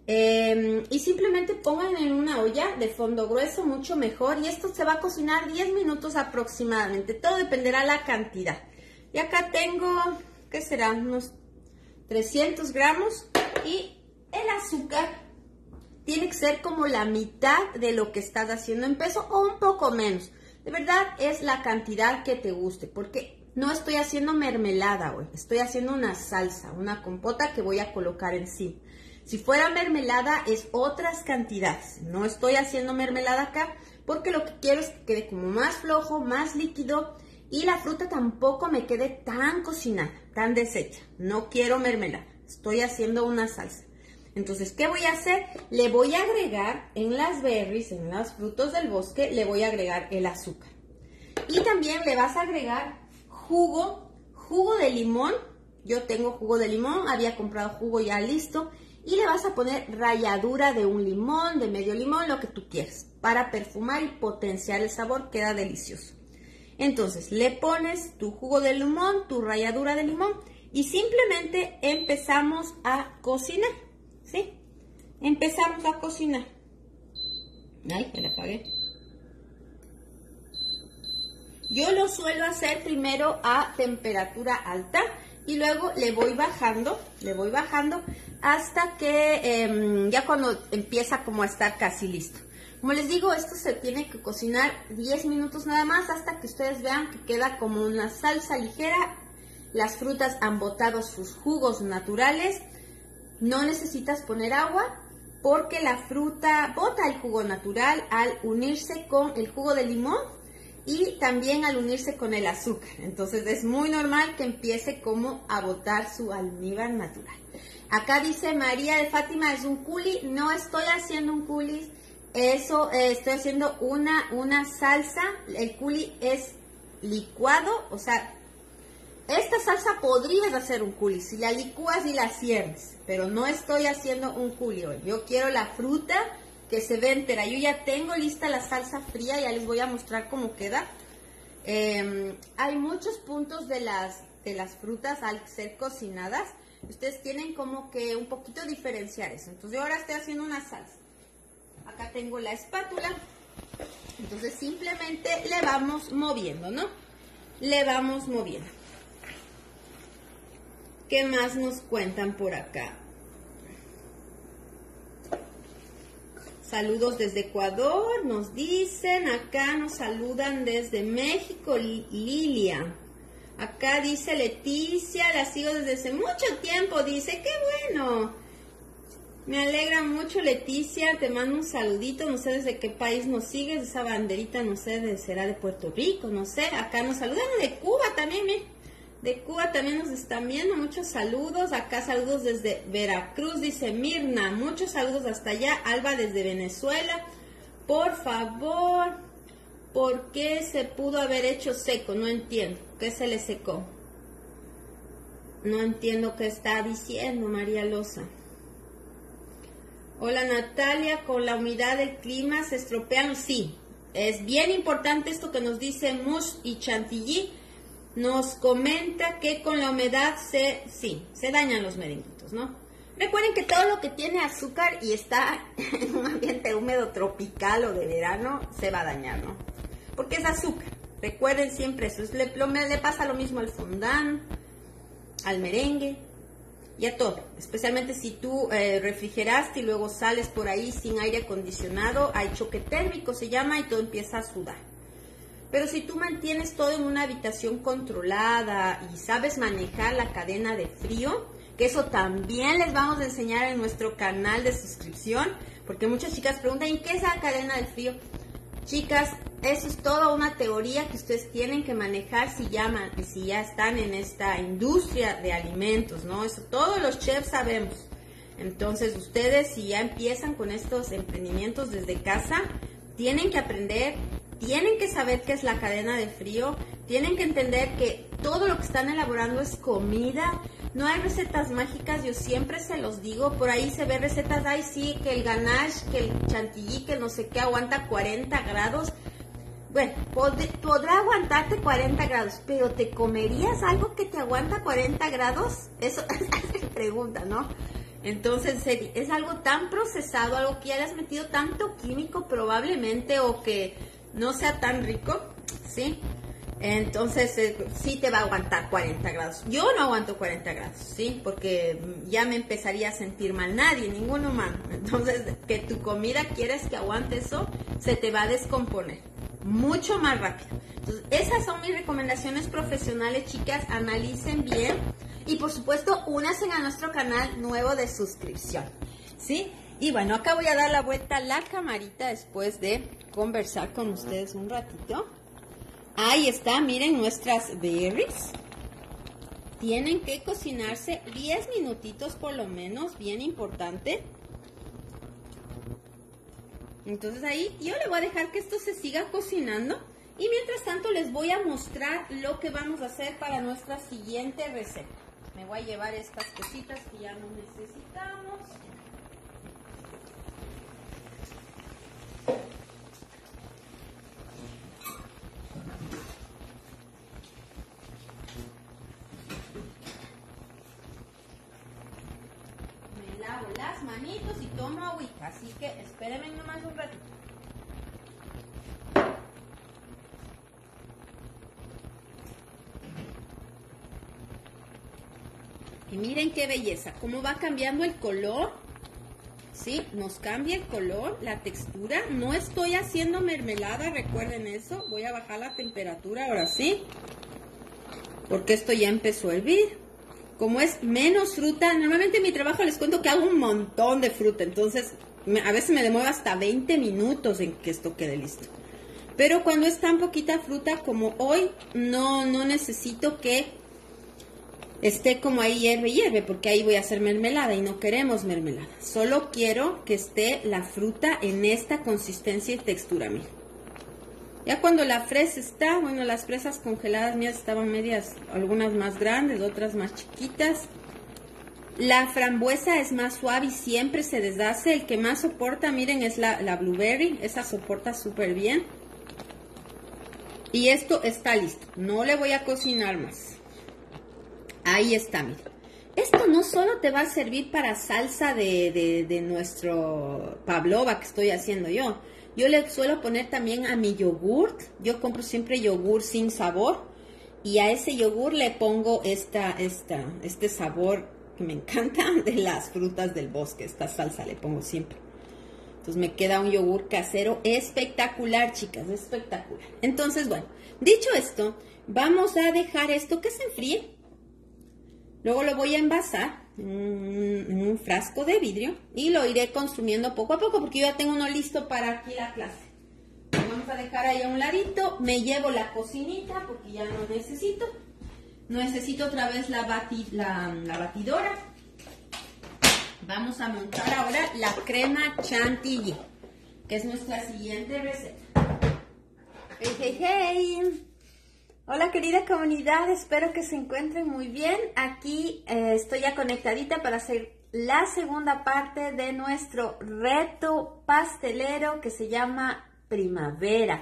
Y simplemente pongan en una olla de fondo grueso, mucho mejor. Y esto se va a cocinar 10 minutos aproximadamente. Todo dependerá la cantidad. Y acá tengo, ¿qué será? Unos 300 gramos. Y el azúcar tiene que ser como la mitad de lo que estás haciendo en peso o un poco menos. De verdad es la cantidad que te guste, porque no estoy haciendo mermelada hoy. Estoy haciendo una salsa, una compota que voy a colocar encima. Si fuera mermelada es otras cantidades. No estoy haciendo mermelada acá porque lo que quiero es que quede como más flojo, más líquido, y la fruta tampoco me quede tan cocinada, tan deshecha. No quiero mermelada. Estoy haciendo una salsa. Entonces, ¿qué voy a hacer? Le voy a agregar en las berries, en los frutos del bosque, le voy a agregar el azúcar. Y también le vas a agregar jugo de limón. Yo tengo jugo de limón, había comprado jugo ya listo. Y le vas a poner ralladura de un limón, de medio limón, lo que tú quieras, para perfumar y potenciar el sabor, queda delicioso. Entonces, le pones tu jugo de limón, tu ralladura de limón, y simplemente empezamos a cocinar, ¿sí? Empezamos a cocinar. Ay, me la apagué. Yo lo suelo hacer primero a temperatura alta, y luego le voy bajando hasta que ya cuando empieza como a estar casi listo. Como les digo, esto se tiene que cocinar 10 minutos nada más, hasta que ustedes vean que queda como una salsa ligera. Las frutas han botado sus jugos naturales. No necesitas poner agua, porque la fruta bota el jugo natural al unirse con el jugo de limón y también al unirse con el azúcar. Entonces es muy normal que empiece como a botar su almíbar natural. Acá dice María de Fátima, es un culi. No estoy haciendo un culi, eso estoy haciendo una salsa. El culi es licuado, o sea, esta salsa podrías hacer un culi si la licúas y la ciernes, pero no estoy haciendo un culi hoy. Yo quiero la fruta que se ve entera. Yo ya tengo lista la salsa fría, ya les voy a mostrar cómo queda. Hay muchos puntos de las frutas al ser cocinadas. Ustedes tienen como que un poquito diferenciar eso. Entonces yo ahora estoy haciendo una salsa. Acá tengo la espátula. Entonces simplemente le vamos moviendo, ¿no? Le vamos moviendo. ¿Qué más nos cuentan por acá? Saludos desde Ecuador, nos dicen. Acá nos saludan desde México, Lilia. Acá dice Leticia, la sigo desde hace mucho tiempo. Dice, qué bueno. Me alegra mucho, Leticia. Te mando un saludito. No sé desde qué país nos sigues. Esa banderita, no sé, será de Puerto Rico, no sé. Acá nos saludan de Cuba también, miren. De Cuba también nos están viendo, muchos saludos. Acá saludos desde Veracruz, dice Mirna. Muchos saludos hasta allá. Alba desde Venezuela. Por favor, ¿por qué se pudo haber hecho seco? No entiendo. ¿Qué se le secó? No entiendo qué está diciendo María Loza. Hola Natalia, con la humedad del clima se estropean. Sí, es bien importante esto que nos dice Mush y Chantilly. Nos comenta que con la humedad se dañan los merenguitos, ¿no? Recuerden que todo lo que tiene azúcar y está en un ambiente húmedo tropical o de verano, se va a dañar, ¿no? Porque es azúcar. Recuerden siempre eso. Le pasa lo mismo al fondant, al merengue y a todo. Especialmente si tú refrigeraste y luego sales por ahí sin aire acondicionado, hay choque térmico, se llama, y todo empieza a sudar. Pero si tú mantienes todo en una habitación controlada y sabes manejar la cadena de frío, que eso también les vamos a enseñar en nuestro canal de suscripción, porque muchas chicas preguntan, ¿y qué es la cadena de frío? Chicas, eso es toda una teoría que ustedes tienen que manejar si ya están en esta industria de alimentos, ¿no? Eso todos los chefs sabemos. Entonces, ustedes si ya empiezan con estos emprendimientos desde casa, tienen que aprender. Tienen que saber qué es la cadena de frío, tienen que entender que todo lo que están elaborando es comida, no hay recetas mágicas, yo siempre se los digo, por ahí se ve recetas, ay sí, que el ganache, que el chantilly, que no sé qué, aguanta 40 grados. Bueno, podrá aguantarte 40 grados, pero ¿te comerías algo que te aguanta 40 grados? Eso es la pregunta, ¿no? Entonces es algo tan procesado, algo que ya le has metido tanto químico probablemente o que no sea tan rico, ¿sí? Entonces sí te va a aguantar 40 grados. Yo no aguanto 40 grados, ¿sí? Porque ya me empezaría a sentir mal, ningún humano. Entonces, que tu comida quieres que aguante eso, se te va a descomponer mucho más rápido. Entonces, esas son mis recomendaciones profesionales, chicas. Analicen bien y, por supuesto, únanse a nuestro canal nuevo de suscripción, ¿sí? Y bueno, acá voy a dar la vuelta a la camarita después de conversar con ustedes un ratito. Ahí está, miren nuestras berries. Tienen que cocinarse 10 minutitos por lo menos, bien importante. Entonces ahí yo le voy a dejar que esto se siga cocinando. Y mientras tanto les voy a mostrar lo que vamos a hacer para nuestra siguiente receta. Me voy a llevar estas cositas que ya no necesitamos. Me lavo las manitos y tomo agüita, así que espérenme nomás un ratito. Y miren qué belleza, cómo va cambiando el color. Sí, nos cambia el color, la textura. No estoy haciendo mermelada, recuerden eso. Voy a bajar la temperatura ahora sí, porque esto ya empezó a hervir. Como es menos fruta, normalmente en mi trabajo les cuento que hago un montón de fruta. Entonces, a veces me demora hasta 20 minutos en que esto quede listo. Pero cuando es tan poquita fruta como hoy, no necesito que esté como ahí hierve, porque ahí voy a hacer mermelada y no queremos mermelada. Solo quiero que esté la fruta en esta consistencia y textura, miren. Ya cuando la fresa está, bueno, las fresas congeladas mías estaban medias, algunas más grandes, otras más chiquitas. La frambuesa es más suave y siempre se deshace. El que más soporta, miren, es la blueberry. Esa soporta súper bien. Y esto está listo. No le voy a cocinar más. Ahí está, miren. Esto no solo te va a servir para salsa de nuestro pavlova que estoy haciendo yo. Yo le suelo poner también a mi yogurt. Yo compro siempre yogur sin sabor. Y a ese yogur le pongo este sabor que me encanta de las frutas del bosque. Esta salsa le pongo siempre. Entonces me queda un yogur casero espectacular, chicas. Espectacular. Entonces, bueno, dicho esto, vamos a dejar esto que se enfríe. Luego lo voy a envasar en un frasco de vidrio y lo iré consumiendo poco a poco porque yo ya tengo uno listo para aquí la clase. Vamos a dejar ahí a un ladito. Me llevo la cocinita porque ya no necesito. Necesito otra vez la batidora. Vamos a montar ahora la crema chantilly, que es nuestra siguiente receta. Hey, hey, hey. Hola querida comunidad, espero que se encuentren muy bien. Aquí estoy ya conectadita para hacer la segunda parte de nuestro reto pastelero que se llama Primavera.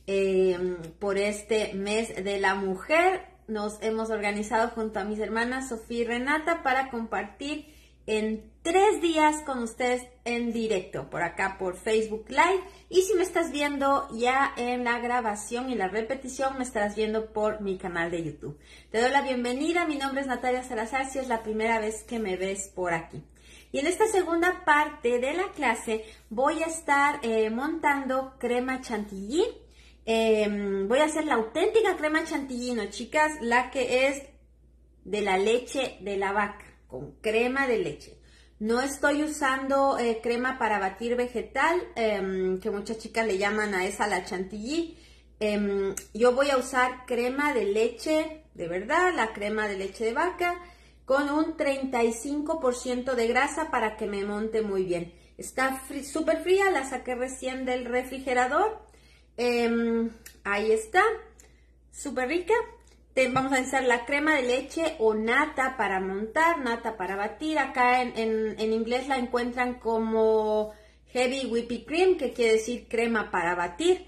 Por este mes de la mujer nos hemos organizado junto a mis hermanas Sofía y Renata para compartir en 3 días con ustedes en directo, por acá por Facebook Live. Y si me estás viendo ya en la grabación y la repetición, me estarás viendo por mi canal de YouTube. Te doy la bienvenida, mi nombre es Natalia Salazar, si es la primera vez que me ves por aquí. Y en esta segunda parte de la clase voy a estar montando crema chantilly. Voy a hacer la auténtica crema chantilly, ¿no, chicas? La que es de la leche de la vaca, con crema de leche. No estoy usando crema para batir vegetal, que muchas chicas le llaman a esa la chantilly. Yo voy a usar crema de leche, de verdad, la crema de leche de vaca, con un 35% de grasa para que me monte muy bien. Está súper fría, la saqué recién del refrigerador. Ahí está, súper rica. Vamos a necesitar la crema de leche o nata para montar, nata para batir. Acá en inglés la encuentran como heavy whipping cream, que quiere decir crema para batir.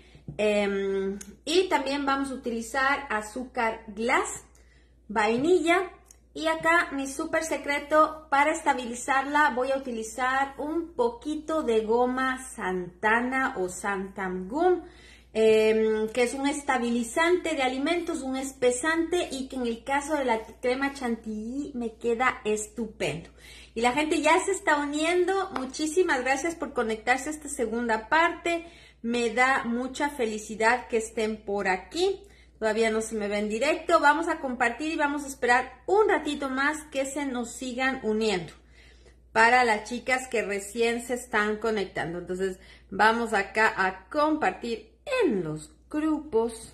Y también vamos a utilizar azúcar glass, vainilla. Y acá mi súper secreto, para estabilizarla voy a utilizar un poquito de goma Santana o Santam Gum, que es un estabilizante de alimentos, un espesante, y que en el caso de la crema chantilly me queda estupendo. Y la gente ya se está uniendo. Muchísimas gracias por conectarse a esta segunda parte. Me da mucha felicidad que estén por aquí. Todavía no se me ve en directo. Vamos a compartir y vamos a esperar un ratito más que se nos sigan uniendo. Para las chicas que recién se están conectando. Entonces vamos acá a compartir en los grupos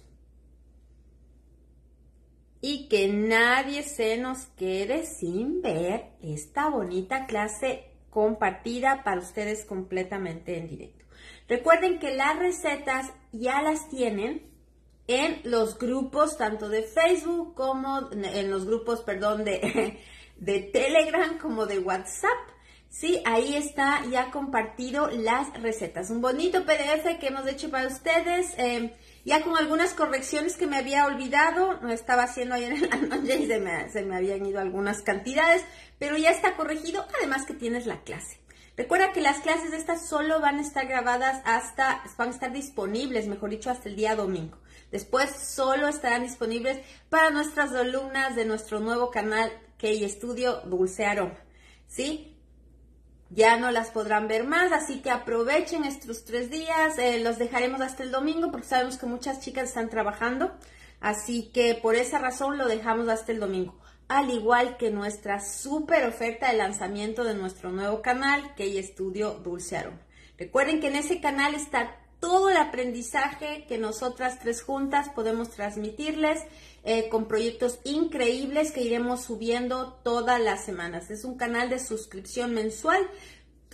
y que nadie se nos quede sin ver esta bonita clase compartida para ustedes completamente en directo. Recuerden que las recetas ya las tienen en los grupos tanto de Facebook como en los grupos, perdón, de Telegram como de WhatsApp. Sí, ahí está ya compartido las recetas. Un bonito PDF que hemos hecho para ustedes, ya con algunas correcciones que me había olvidado. Lo estaba haciendo ayer en la noche y se me habían ido algunas cantidades, pero ya está corregido, además que tienes la clase. Recuerda que las clases de estas solo van a estar grabadas van a estar disponibles, mejor dicho, hasta el día domingo. Después solo estarán disponibles para nuestras alumnas de nuestro nuevo canal Key Studio Dulce Aroma, ¿sí? Ya no las podrán ver más, así que aprovechen estos 3 días, los dejaremos hasta el domingo porque sabemos que muchas chicas están trabajando, así que por esa razón lo dejamos hasta el domingo. Al igual que nuestra súper oferta de lanzamiento de nuestro nuevo canal, Key Studio Dulce Aroma. Recuerden que en ese canal está todo el aprendizaje que nosotras 3 juntas podemos transmitirles, con proyectos increíbles que iremos subiendo todas las semanas. Es un canal de suscripción mensual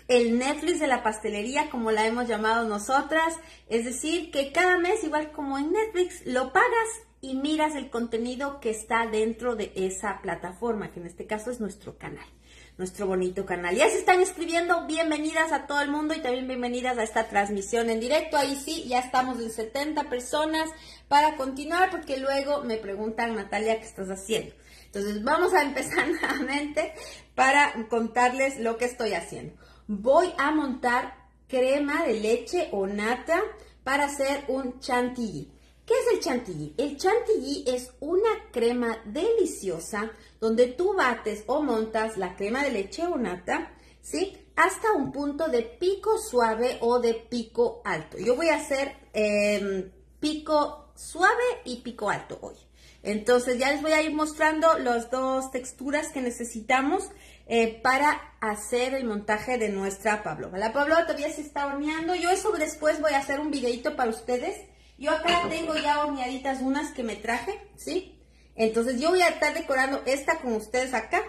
el Netflix de la pastelería, como la hemos llamado nosotras. Es decir, que cada mes, igual como en Netflix, lo pagas y miras el contenido que está dentro de esa plataforma, que en este caso es nuestro canal, nuestro bonito canal. Ya se están escribiendo, bienvenidas a todo el mundo y también bienvenidas a esta transmisión en directo. Ahí sí, ya estamos en 70 personas para continuar, porque luego me preguntan, Natalia, ¿qué estás haciendo? Entonces vamos a empezar nuevamente para contarles lo que estoy haciendo. Voy a montar crema de leche o nata para hacer un chantilly. ¿Qué es el chantilly? El chantilly es una crema deliciosa donde tú bates o montas la crema de leche o nata, ¿sí? Hasta un punto de pico suave o de pico alto. Yo voy a hacer pico suave y pico alto hoy. Entonces ya les voy a ir mostrando las dos texturas que necesitamos para hacer el montaje de nuestra pavlova. La pavlova todavía se está horneando. Yo eso después voy a hacer un videito para ustedes. Yo acá tengo ya horneaditas unas que me traje, ¿sí? Entonces yo voy a estar decorando esta con ustedes acá.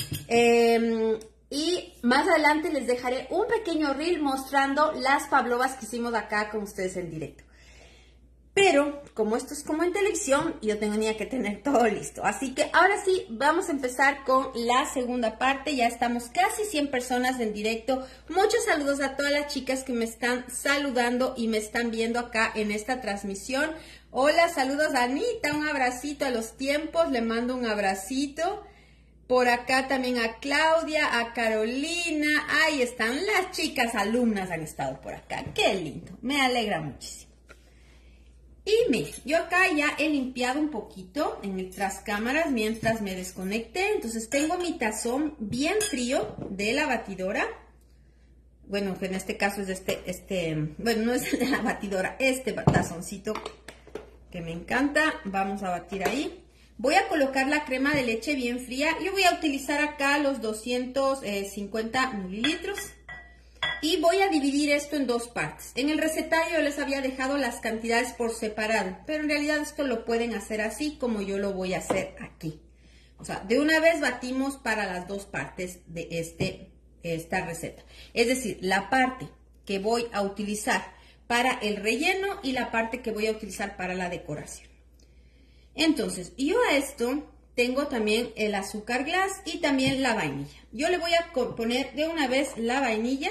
Y más adelante les dejaré un pequeño reel mostrando las pavlovas que hicimos acá con ustedes en directo. Pero como esto es como en televisión, yo tenía que tener todo listo. Así que ahora sí, vamos a empezar con la segunda parte. Ya estamos casi 100 personas en directo. Muchos saludos a todas las chicas que me están saludando y me están viendo acá en esta transmisión. Hola, saludos a Anita, un abracito a los tiempos, le mando un abracito. Por acá también a Claudia, a Carolina. Ahí están las chicas alumnas, han estado por acá. Qué lindo, me alegra muchísimo. Y miren, yo acá ya he limpiado un poquito en el trascámaras mientras me desconecté. Entonces tengo mi tazón bien frío de la batidora. Bueno, en este caso es bueno, no es de la batidora, este tazoncito que me encanta. Vamos a batir ahí. Voy a colocar la crema de leche bien fría. Yo voy a utilizar acá los 250 mililitros. Y voy a dividir esto en dos partes. En el recetario yo les había dejado las cantidades por separado, pero en realidad esto lo pueden hacer así como yo lo voy a hacer aquí. O sea, de una vez batimos para las dos partes de esta receta. Es decir, la parte que voy a utilizar para el relleno y la parte que voy a utilizar para la decoración. Entonces, yo a esto tengo también el azúcar glass y también la vainilla. Yo le voy a poner de una vez la vainilla.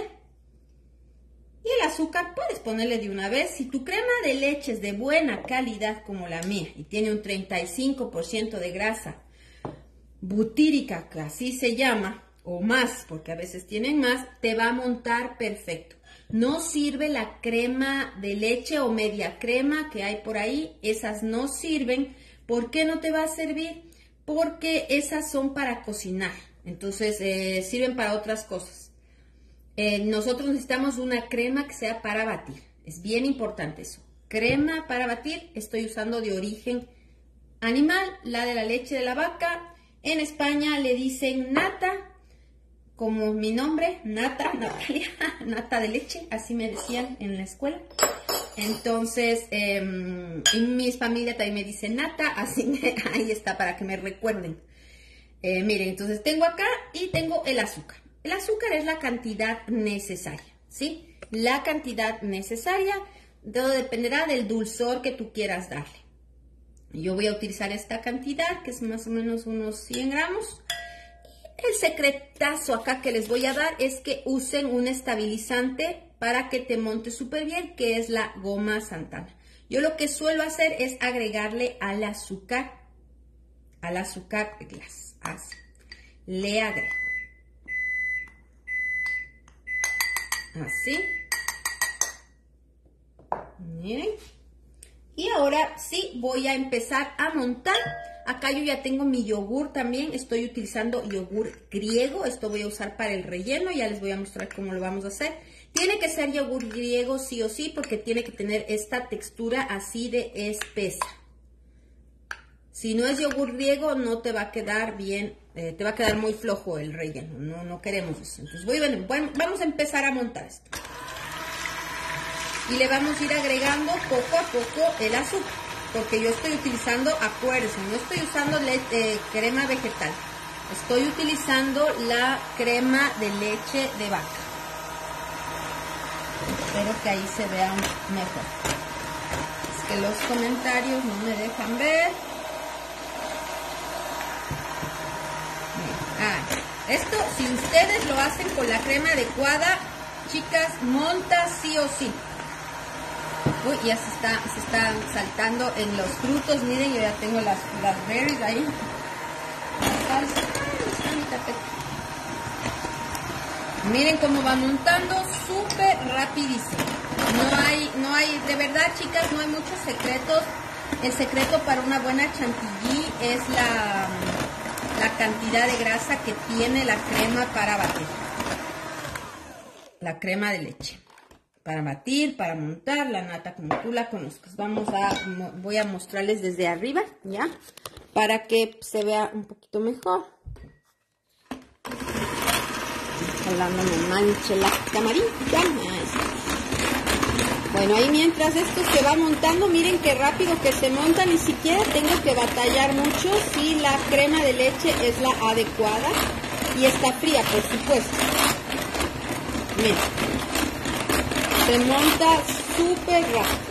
Y el azúcar puedes ponerle de una vez. Si tu crema de leche es de buena calidad como la mía y tiene un 35% de grasa butírica, que así se llama, o más, porque a veces tienen más, te va a montar perfecto. No sirve la crema de leche o media crema que hay por ahí. Esas no sirven. ¿Por qué no te va a servir? Porque esas son para cocinar. Entonces sirven para otras cosas. Nosotros necesitamos una crema que sea para batir. Es bien importante eso. Crema para batir. Estoy usando de origen animal, la de la leche de la vaca. En España le dicen nata, como mi nombre, Nata, Natalia, nata de leche. Así me decían en la escuela. Entonces, en mi familia también me dicen nata. Así que ahí está para que me recuerden. Miren, entonces tengo acá y tengo el azúcar. El azúcar es la cantidad necesaria, ¿sí? La cantidad necesaria todo dependerá del dulzor que tú quieras darle. Yo voy a utilizar esta cantidad, que es más o menos unos 100 gramos. El secretazo acá que les voy a dar es que usen un estabilizante para que te monte súper bien, que es la goma Santana. Yo lo que suelo hacer es agregarle al azúcar glass. Así. Le agrego. Así. Miren. Y ahora sí voy a empezar a montar. Acá yo ya tengo mi yogur también. Estoy utilizando yogur griego. Esto voy a usar para el relleno. Ya les voy a mostrar cómo lo vamos a hacer. Tiene que ser yogur griego sí o sí, porque tiene que tener esta textura así de espesa. Si no es yogur griego, no te va a quedar bien, te va a quedar muy flojo el relleno. No queremos eso. Entonces vamos a empezar a montar esto. Y le vamos a ir agregando poco a poco el azúcar, porque yo estoy utilizando, acuérdense, no estoy usando crema vegetal. Estoy utilizando la crema de leche de vaca. Espero que ahí se vea mejor. Es que los comentarios no me dejan ver. Esto, si ustedes lo hacen con la crema adecuada, chicas, monta sí o sí. Uy, ya se está saltando en los frutos. Miren, yo ya tengo las berries ahí. Miren cómo va montando, súper rapidísimo. No hay, de verdad, chicas, no hay muchos secretos. El secreto para una buena chantilly es la cantidad de grasa que tiene la crema para batir. La crema de leche. Para batir, para montar la nata como tú la conozcas. Voy a mostrarles desde arriba, ¿ya? Para que se vea un poquito mejor. Ojalá no me manche la camarita. Bueno, ahí mientras esto se va montando, miren qué rápido que se monta. Ni siquiera tengo que batallar mucho si la crema de leche es la adecuada. Y está fría, por supuesto. Miren. Se monta súper rápido.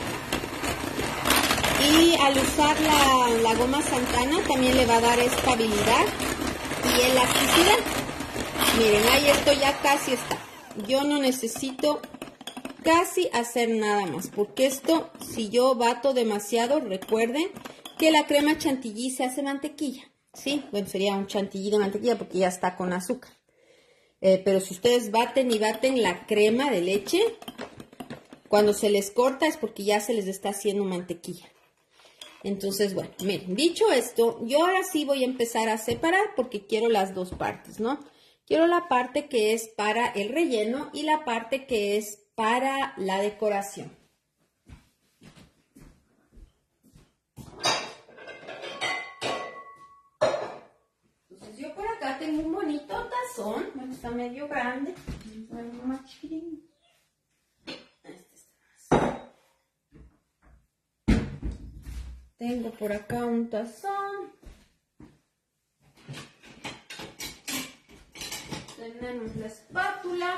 Y al usar la goma Santana también le va a dar estabilidad y elasticidad. Miren, ahí esto ya casi está. Yo no necesito casi hacer nada más, porque esto, si yo bato demasiado, recuerden que la crema chantilly se hace mantequilla, ¿sí? Bueno, sería un chantilly de mantequilla porque ya está con azúcar. Pero si ustedes baten y baten la crema de leche, cuando se les corta es porque ya se les está haciendo mantequilla. Entonces, bueno, miren, dicho esto, yo ahora sí voy a empezar a separar porque quiero las dos partes, ¿no? Quiero la parte que es para el relleno y la parte que es para la decoración. Entonces, yo por acá tengo un bonito tazón. Bueno, está medio grande. Vamos a ver uno más chiquitín. Tengo por acá un tazón. Tenemos la espátula.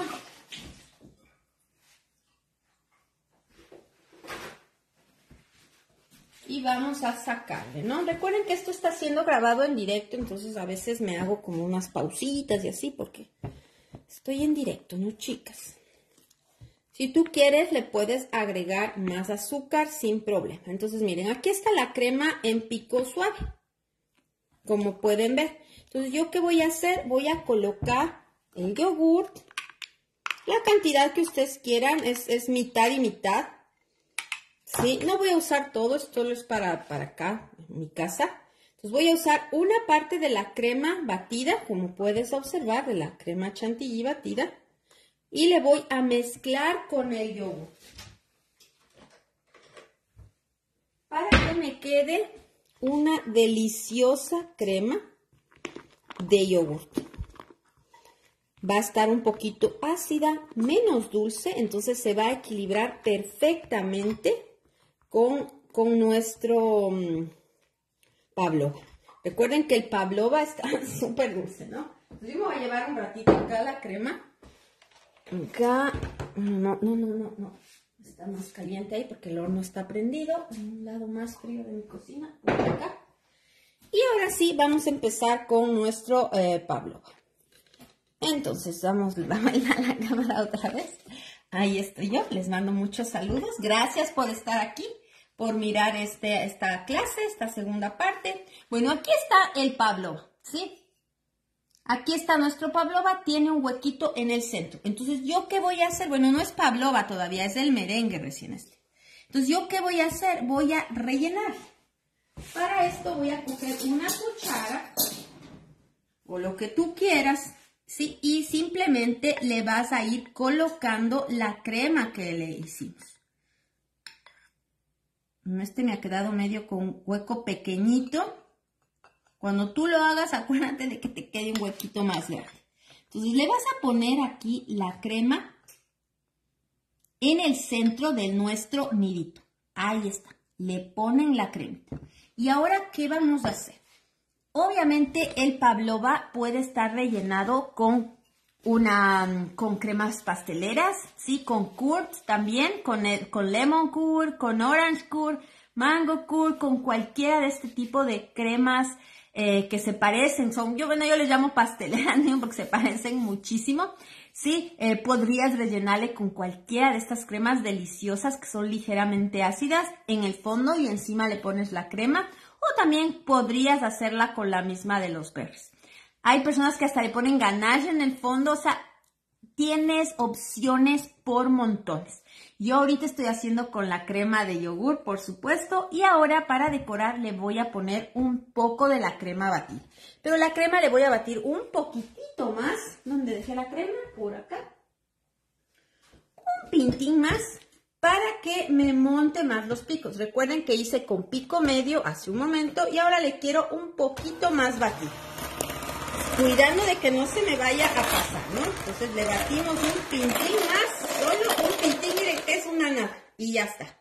Y vamos a sacarle, ¿no? Recuerden que esto está siendo grabado en directo, entonces a veces me hago como unas pausitas y así porque estoy en directo, ¿no, chicas? Si tú quieres, le puedes agregar más azúcar sin problema. Entonces, miren, aquí está la crema en pico suave, como pueden ver. Entonces, ¿yo qué voy a hacer? Voy a colocar el yogurt. La cantidad que ustedes quieran es mitad y mitad. Sí, no voy a usar todo, esto es para acá, en mi casa. Entonces, voy a usar una parte de la crema batida, como puedes observar, de la crema chantilly batida. Y le voy a mezclar con el yogur. Para que me quede una deliciosa crema de yogur. Va a estar un poquito ácida, menos dulce, entonces se va a equilibrar perfectamente con nuestro pavlova. Recuerden que el pavlova está súper dulce, ¿no? Entonces yo me voy a llevar un ratito acá la crema. Acá, no, está más caliente ahí porque el horno está prendido, en un lado más frío de mi cocina, por acá. Y ahora sí, vamos a empezar con nuestro pavlova. Entonces, vamos a bailar la cámara otra vez. Ahí estoy yo, les mando muchos saludos, gracias por estar aquí, por mirar esta clase, esta segunda parte. Bueno, aquí está el pavlova, ¿sí? Aquí está nuestro pavlova, tiene un huequito en el centro. Entonces, ¿yo qué voy a hacer? Bueno, no es pavlova todavía, es el merengue recién este. Entonces, ¿yo qué voy a hacer? Voy a rellenar. Para esto voy a coger una cuchara o lo que tú quieras, ¿sí? Y simplemente le vas a ir colocando la crema que le hicimos. Este me ha quedado medio con un hueco pequeñito. Cuando tú lo hagas, acuérdate de que te quede un huequito más grande. Entonces, le vas a poner aquí la crema en el centro de nuestro nidito. Ahí está. Le ponen la cremita. Y ahora, ¿qué vamos a hacer? Obviamente, el pavlova puede estar rellenado con con cremas pasteleras, ¿sí? Con curd también, con lemon curd, con orange curd, mango curd, con cualquiera de este tipo de cremas que se parecen. Yo les llamo pasteleras, ¿no? Porque se parecen muchísimo. Sí, podrías rellenarle con cualquiera de estas cremas deliciosas que son ligeramente ácidas en el fondo y encima le pones la crema. O también podrías hacerla con la misma de los berries. Hay personas que hasta le ponen ganache en el fondo, o sea, tienes opciones por montones. Yo ahorita estoy haciendo con la crema de yogur, por supuesto, y ahora para decorar le voy a poner un poco de la crema batida. Pero la crema le voy a batir un poquitito más. ¿Dónde dejé la crema? Por acá. Un pintín más para que me monte más los picos. Recuerden que hice con pico medio hace un momento y ahora le quiero un poquito más batido. Cuidando de que no se me vaya a pasar, ¿no? Entonces le batimos un pintín más, solo un pintín, miren que es una nada, y ya está.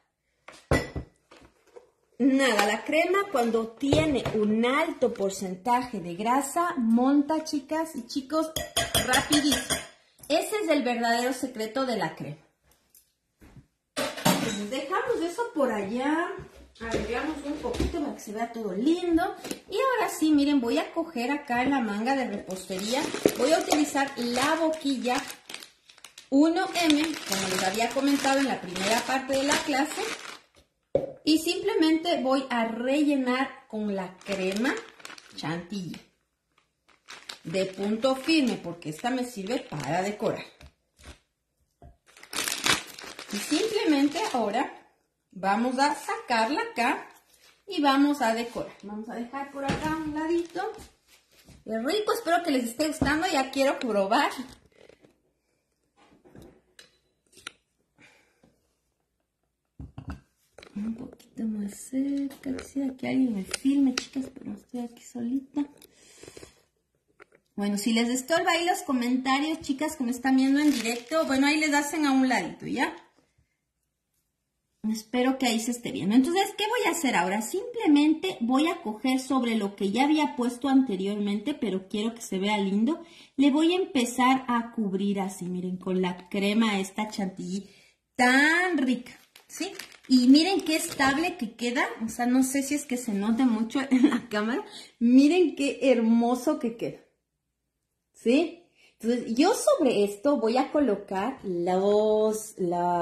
Nada, la crema cuando tiene un alto porcentaje de grasa, monta, chicas y chicos, rapidísimo. Ese es el verdadero secreto de la crema. Entonces dejamos eso por allá. Agregamos un poquito para que se vea todo lindo. Y ahora sí, miren, voy a coger acá en la manga de repostería. Voy a utilizar la boquilla 1M, como les había comentado en la primera parte de la clase. Y simplemente voy a rellenar con la crema chantilly de punto firme, porque esta me sirve para decorar. Y simplemente ahora vamos a sacarla acá y vamos a decorar. Vamos a dejar por acá un ladito. Es rico, espero que les esté gustando. Ya quiero probar. Un poquito más cerca. Quisiera que alguien me filme, chicas, pero estoy aquí solita. Bueno, si les estorba ahí los comentarios, chicas, que me están viendo en directo, bueno, ahí les hacen a un ladito, ¿ya? Espero que ahí se esté viendo. Entonces, ¿qué voy a hacer ahora? Simplemente voy a coger sobre lo que ya había puesto anteriormente, pero quiero que se vea lindo. Le voy a empezar a cubrir así, miren, con la crema esta chantilly tan rica, ¿sí? Y miren qué estable que queda. O sea, no sé si es que se note mucho en la cámara. Miren qué hermoso que queda, ¿sí? Entonces, yo sobre esto voy a colocar los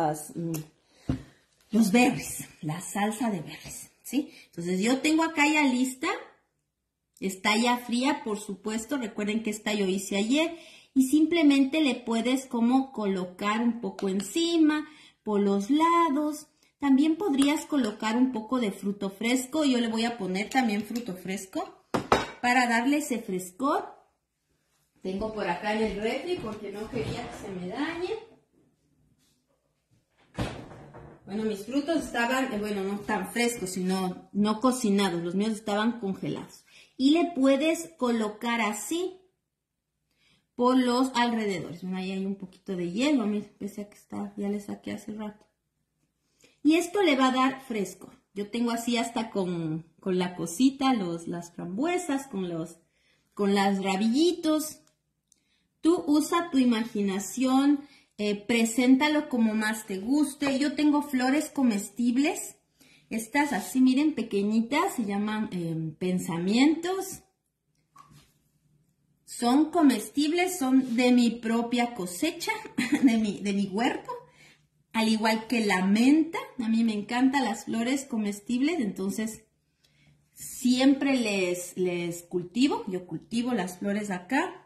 berries, la salsa de berries, ¿sí? Entonces yo tengo acá ya lista, está ya fría, por supuesto, recuerden que esta yo hice ayer, y simplemente le puedes como colocar un poco encima, por los lados. También podrías colocar un poco de fruto fresco, yo le voy a poner también fruto fresco para darle ese frescor. Tengo por acá en el refri porque no quería que se me dañe. Bueno, mis frutos estaban, bueno, no tan frescos, sino no cocinados. Los míos estaban congelados. Y le puedes colocar así por los alrededores. Bueno, ahí hay un poquito de hielo, miren, pese a que está, ya le saqué hace rato. Y esto le va a dar fresco. Yo tengo así hasta con la cosita, las frambuesas, con las rabillitos. Tú usa tu imaginación. Preséntalo como más te guste. Yo tengo flores comestibles. Estas así, miren, pequeñitas. Se llaman pensamientos. Son comestibles. Son de mi propia cosecha. de mi huerto. Al igual que la menta. A mí me encantan las flores comestibles. Entonces, siempre les cultivo. Yo cultivo las flores acá.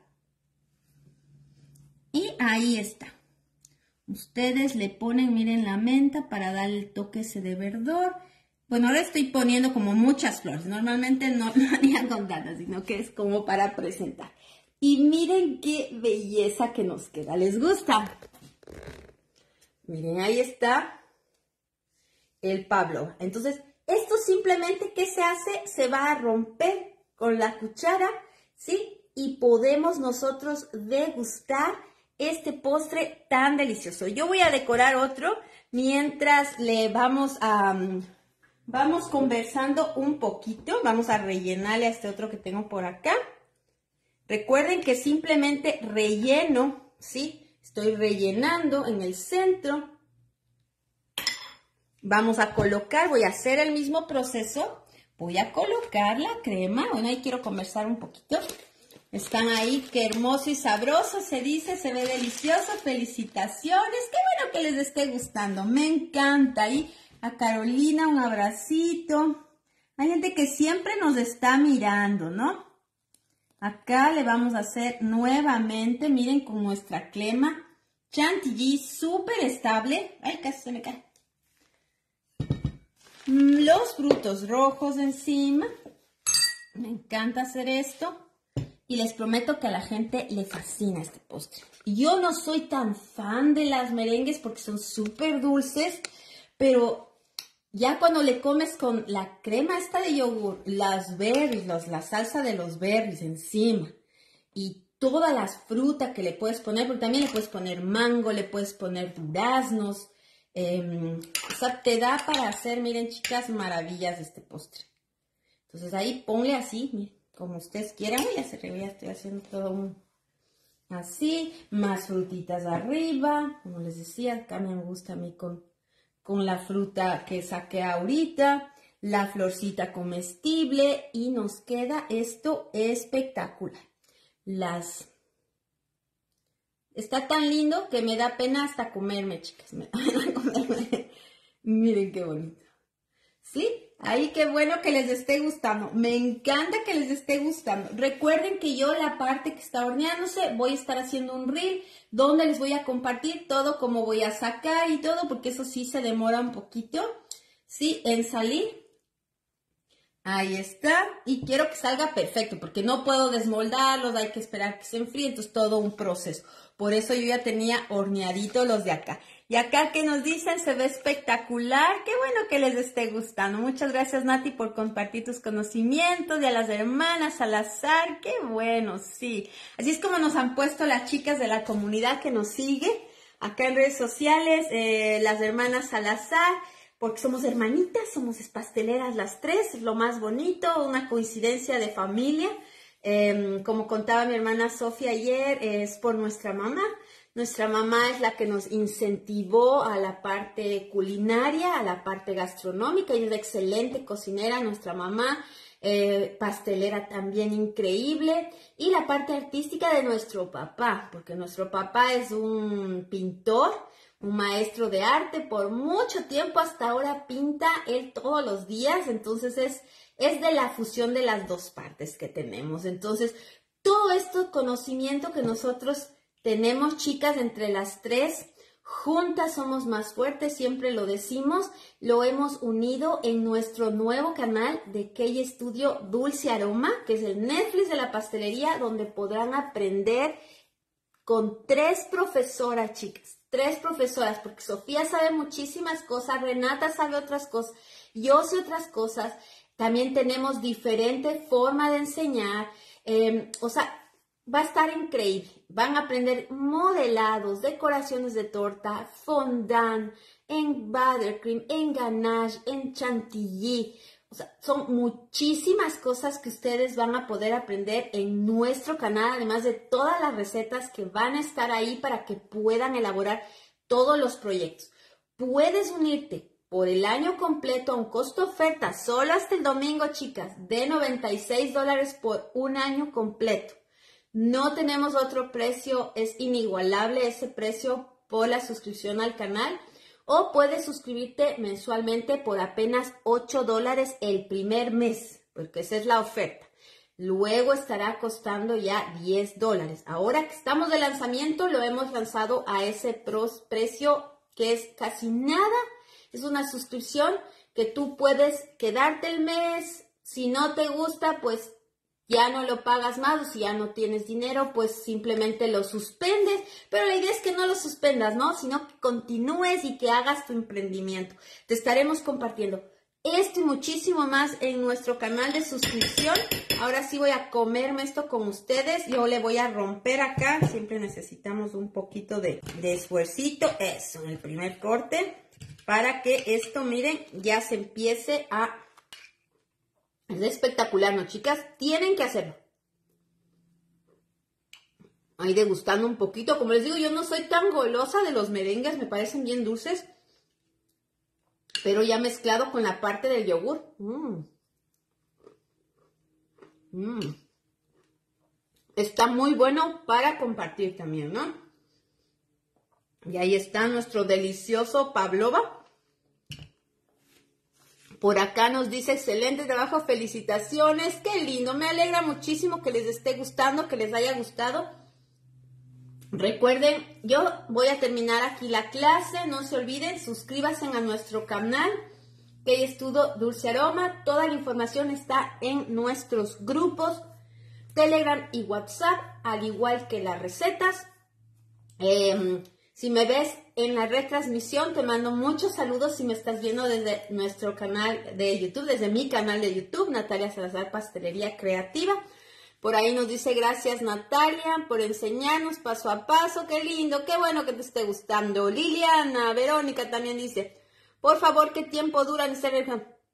Y ahí está. Ustedes le ponen, miren, la menta para dar el toque ese de verdor. Bueno, ahora estoy poniendo como muchas flores. Normalmente no haría con tantas, sino que es como para presentar. Y miren qué belleza que nos queda. ¿Les gusta? Miren, ahí está el pavlova. Entonces, esto simplemente, ¿qué se hace? Se va a romper con la cuchara, ¿sí? Y podemos nosotros degustar este postre tan delicioso. Yo voy a decorar otro mientras le vamos conversando un poquito. Vamos a rellenarle a este otro que tengo por acá. Recuerden que simplemente relleno, ¿sí? Estoy rellenando en el centro. Vamos a colocar, voy a hacer el mismo proceso. Voy a colocar la crema. Bueno, ahí quiero conversar un poquito. Están ahí, qué hermoso y sabroso se dice, se ve delicioso. Felicitaciones, qué bueno que les esté gustando, me encanta. Ahí a Carolina un abracito. Hay gente que siempre nos está mirando, ¿no? Acá le vamos a hacer nuevamente, miren, con nuestra crema chantilly súper estable. Ay, casi se me cae. Los frutos rojos encima. Me encanta hacer esto. Y les prometo que a la gente le fascina este postre. Yo no soy tan fan de las merengues porque son súper dulces, pero ya cuando le comes con la crema esta de yogur, las berries, la salsa de los berries encima y todas las frutas que le puedes poner, porque también le puedes poner mango, le puedes poner duraznos, o sea, te da para hacer, miren chicas, maravillas de este postre. Entonces ahí ponle así, miren, como ustedes quieran. Ya estoy haciendo todo así, más frutitas arriba, como les decía, acá me gusta a mí con la fruta que saqué ahorita, la florcita comestible y nos queda esto espectacular. Está tan lindo que me da pena hasta comerme, chicas, me da pena comerme. Miren qué bonito. ¿Sí? Ahí qué bueno que les esté gustando. Me encanta que les esté gustando. Recuerden que yo la parte que está horneándose voy a estar haciendo un reel donde les voy a compartir todo cómo voy a sacar y todo, porque eso sí se demora un poquito, ¿sí? En salir. Ahí está. Y quiero que salga perfecto porque no puedo desmoldarlos, hay que esperar que se enfríe, entonces todo un proceso. Por eso yo ya tenía horneadito los de acá. Y acá que nos dicen, se ve espectacular. Qué bueno que les esté gustando. Muchas gracias, Nati, por compartir tus conocimientos. Y a las hermanas Salazar, qué bueno, sí. Así es como nos han puesto las chicas de la comunidad que nos sigue acá en redes sociales, las hermanas Salazar, porque somos hermanitas, somos pasteleras las tres, lo más bonito, una coincidencia de familia. Como contaba mi hermana Sofía ayer, es por nuestra mamá. Nuestra mamá es la que nos incentivó a la parte culinaria, a la parte gastronómica. Ella es excelente cocinera, nuestra mamá, pastelera también increíble. Y la parte artística de nuestro papá, porque nuestro papá es un pintor, un maestro de arte. Por mucho tiempo hasta ahora pinta él todos los días, entonces es de la fusión de las dos partes que tenemos. Entonces, todo este conocimiento que nosotros tenemos, chicas, entre las tres, juntas somos más fuertes, siempre lo decimos, lo hemos unido en nuestro nuevo canal de Key Studio Dulce Aroma, que es el Netflix de la pastelería, donde podrán aprender con 3 profesoras, chicas, 3 profesoras, porque Sofía sabe muchísimas cosas, Renata sabe otras cosas, yo sé otras cosas, también tenemos diferente forma de enseñar, o sea, va a estar increíble. Van a aprender modelados, decoraciones de torta, fondant, en buttercream, en ganache, en chantilly. O sea, son muchísimas cosas que ustedes van a poder aprender en nuestro canal, además de todas las recetas que van a estar ahí para que puedan elaborar todos los proyectos. Puedes unirte por el año completo a un costo oferta, solo hasta el domingo, chicas, de $96 por un año completo. No tenemos otro precio, es inigualable ese precio por la suscripción al canal. O puedes suscribirte mensualmente por apenas $8 el primer mes, porque esa es la oferta. Luego estará costando ya $10. Ahora que estamos de lanzamiento, lo hemos lanzado a ese precio que es casi nada. Es una suscripción que tú puedes quedarte el mes. Si no te gusta, pues ya no lo pagas más, o si ya no tienes dinero, pues simplemente lo suspendes. Pero la idea es que no lo suspendas, ¿no? Sino que continúes y que hagas tu emprendimiento. Te estaremos compartiendo esto y muchísimo más en nuestro canal de suscripción. Ahora sí voy a comerme esto con ustedes. Yo le voy a romper acá. Siempre necesitamos un poquito de esfuercito. Eso, en el primer corte. Para que esto, miren, ya se empiece a... Es espectacular, ¿no, chicas? Tienen que hacerlo. ahí degustando un poquito. Como les digo, yo no soy tan golosa de los merengues, me parecen bien dulces. Pero ya mezclado con la parte del yogur. Está muy bueno para compartir también, ¿no? Y ahí está nuestro delicioso pavlova. Por acá nos dice, excelente trabajo, felicitaciones, qué lindo, me alegra muchísimo que les esté gustando, que les haya gustado. Recuerden, yo voy a terminar aquí la clase, no se olviden, suscríbanse a nuestro canal, que estudio Dulce Aroma, toda la información está en nuestros grupos, Telegram y WhatsApp, al igual que las recetas. Si me ves en la retransmisión, te mando muchos saludos si me estás viendo desde nuestro canal de YouTube, desde mi canal de YouTube, Natalia Salazar Pastelería Creativa. Por ahí nos dice, gracias Natalia por enseñarnos paso a paso, qué lindo, qué bueno que te esté gustando. Liliana, Verónica también dice, por favor, ¿qué tiempo dura en ser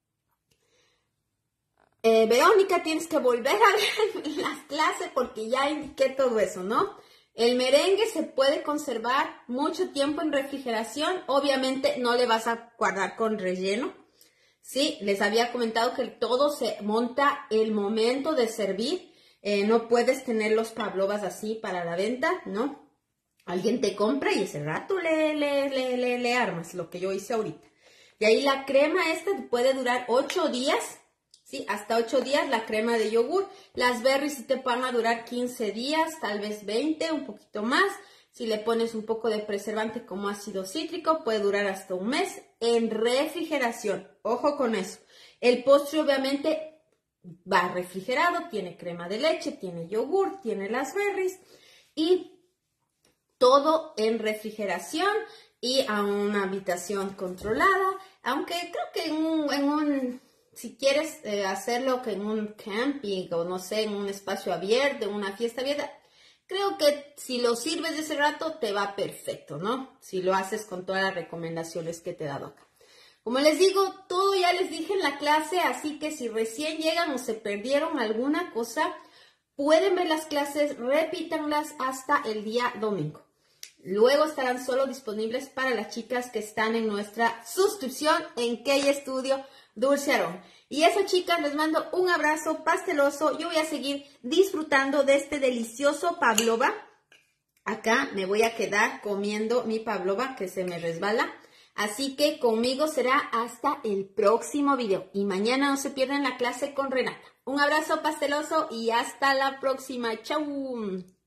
Verónica, tienes que volver a ver las clases porque ya indiqué todo eso, ¿no? El merengue se puede conservar mucho tiempo en refrigeración. Obviamente no le vas a guardar con relleno. Sí, les había comentado que todo se monta el momento de servir. No puedes tener los pavlovas así para la venta, ¿no? Alguien te compra y ese rato le armas, lo que yo hice ahorita. Y ahí la crema esta puede durar 8 días. Sí, hasta 8 días la crema de yogur. Las berries sí te van a durar 15 días, tal vez 20, un poquito más. Si le pones un poco de preservante como ácido cítrico, puede durar hasta un mes en refrigeración. Ojo con eso. El postre obviamente va refrigerado, tiene crema de leche, tiene yogur, tiene las berries y todo en refrigeración y a una habitación controlada. Aunque creo que si quieres hacerlo en un camping o no sé, en un espacio abierto, en una fiesta abierta, creo que si lo sirves de ese rato te va perfecto, ¿no? Si lo haces con todas las recomendaciones que te he dado acá. Como les digo, todo ya les dije en la clase, así que si recién llegan o se perdieron alguna cosa, pueden ver las clases, repítanlas hasta el día domingo. Luego estarán solo disponibles para las chicas que están en nuestra suscripción en Key Studio Dulce Aroma. Y eso, chicas, les mando un abrazo pasteloso. Yo voy a seguir disfrutando de este delicioso pavlova. Acá me voy a quedar comiendo mi pavlova que se me resbala. Así que conmigo será hasta el próximo video. Y mañana no se pierdan la clase con Renata. Un abrazo pasteloso y hasta la próxima. ¡Chau!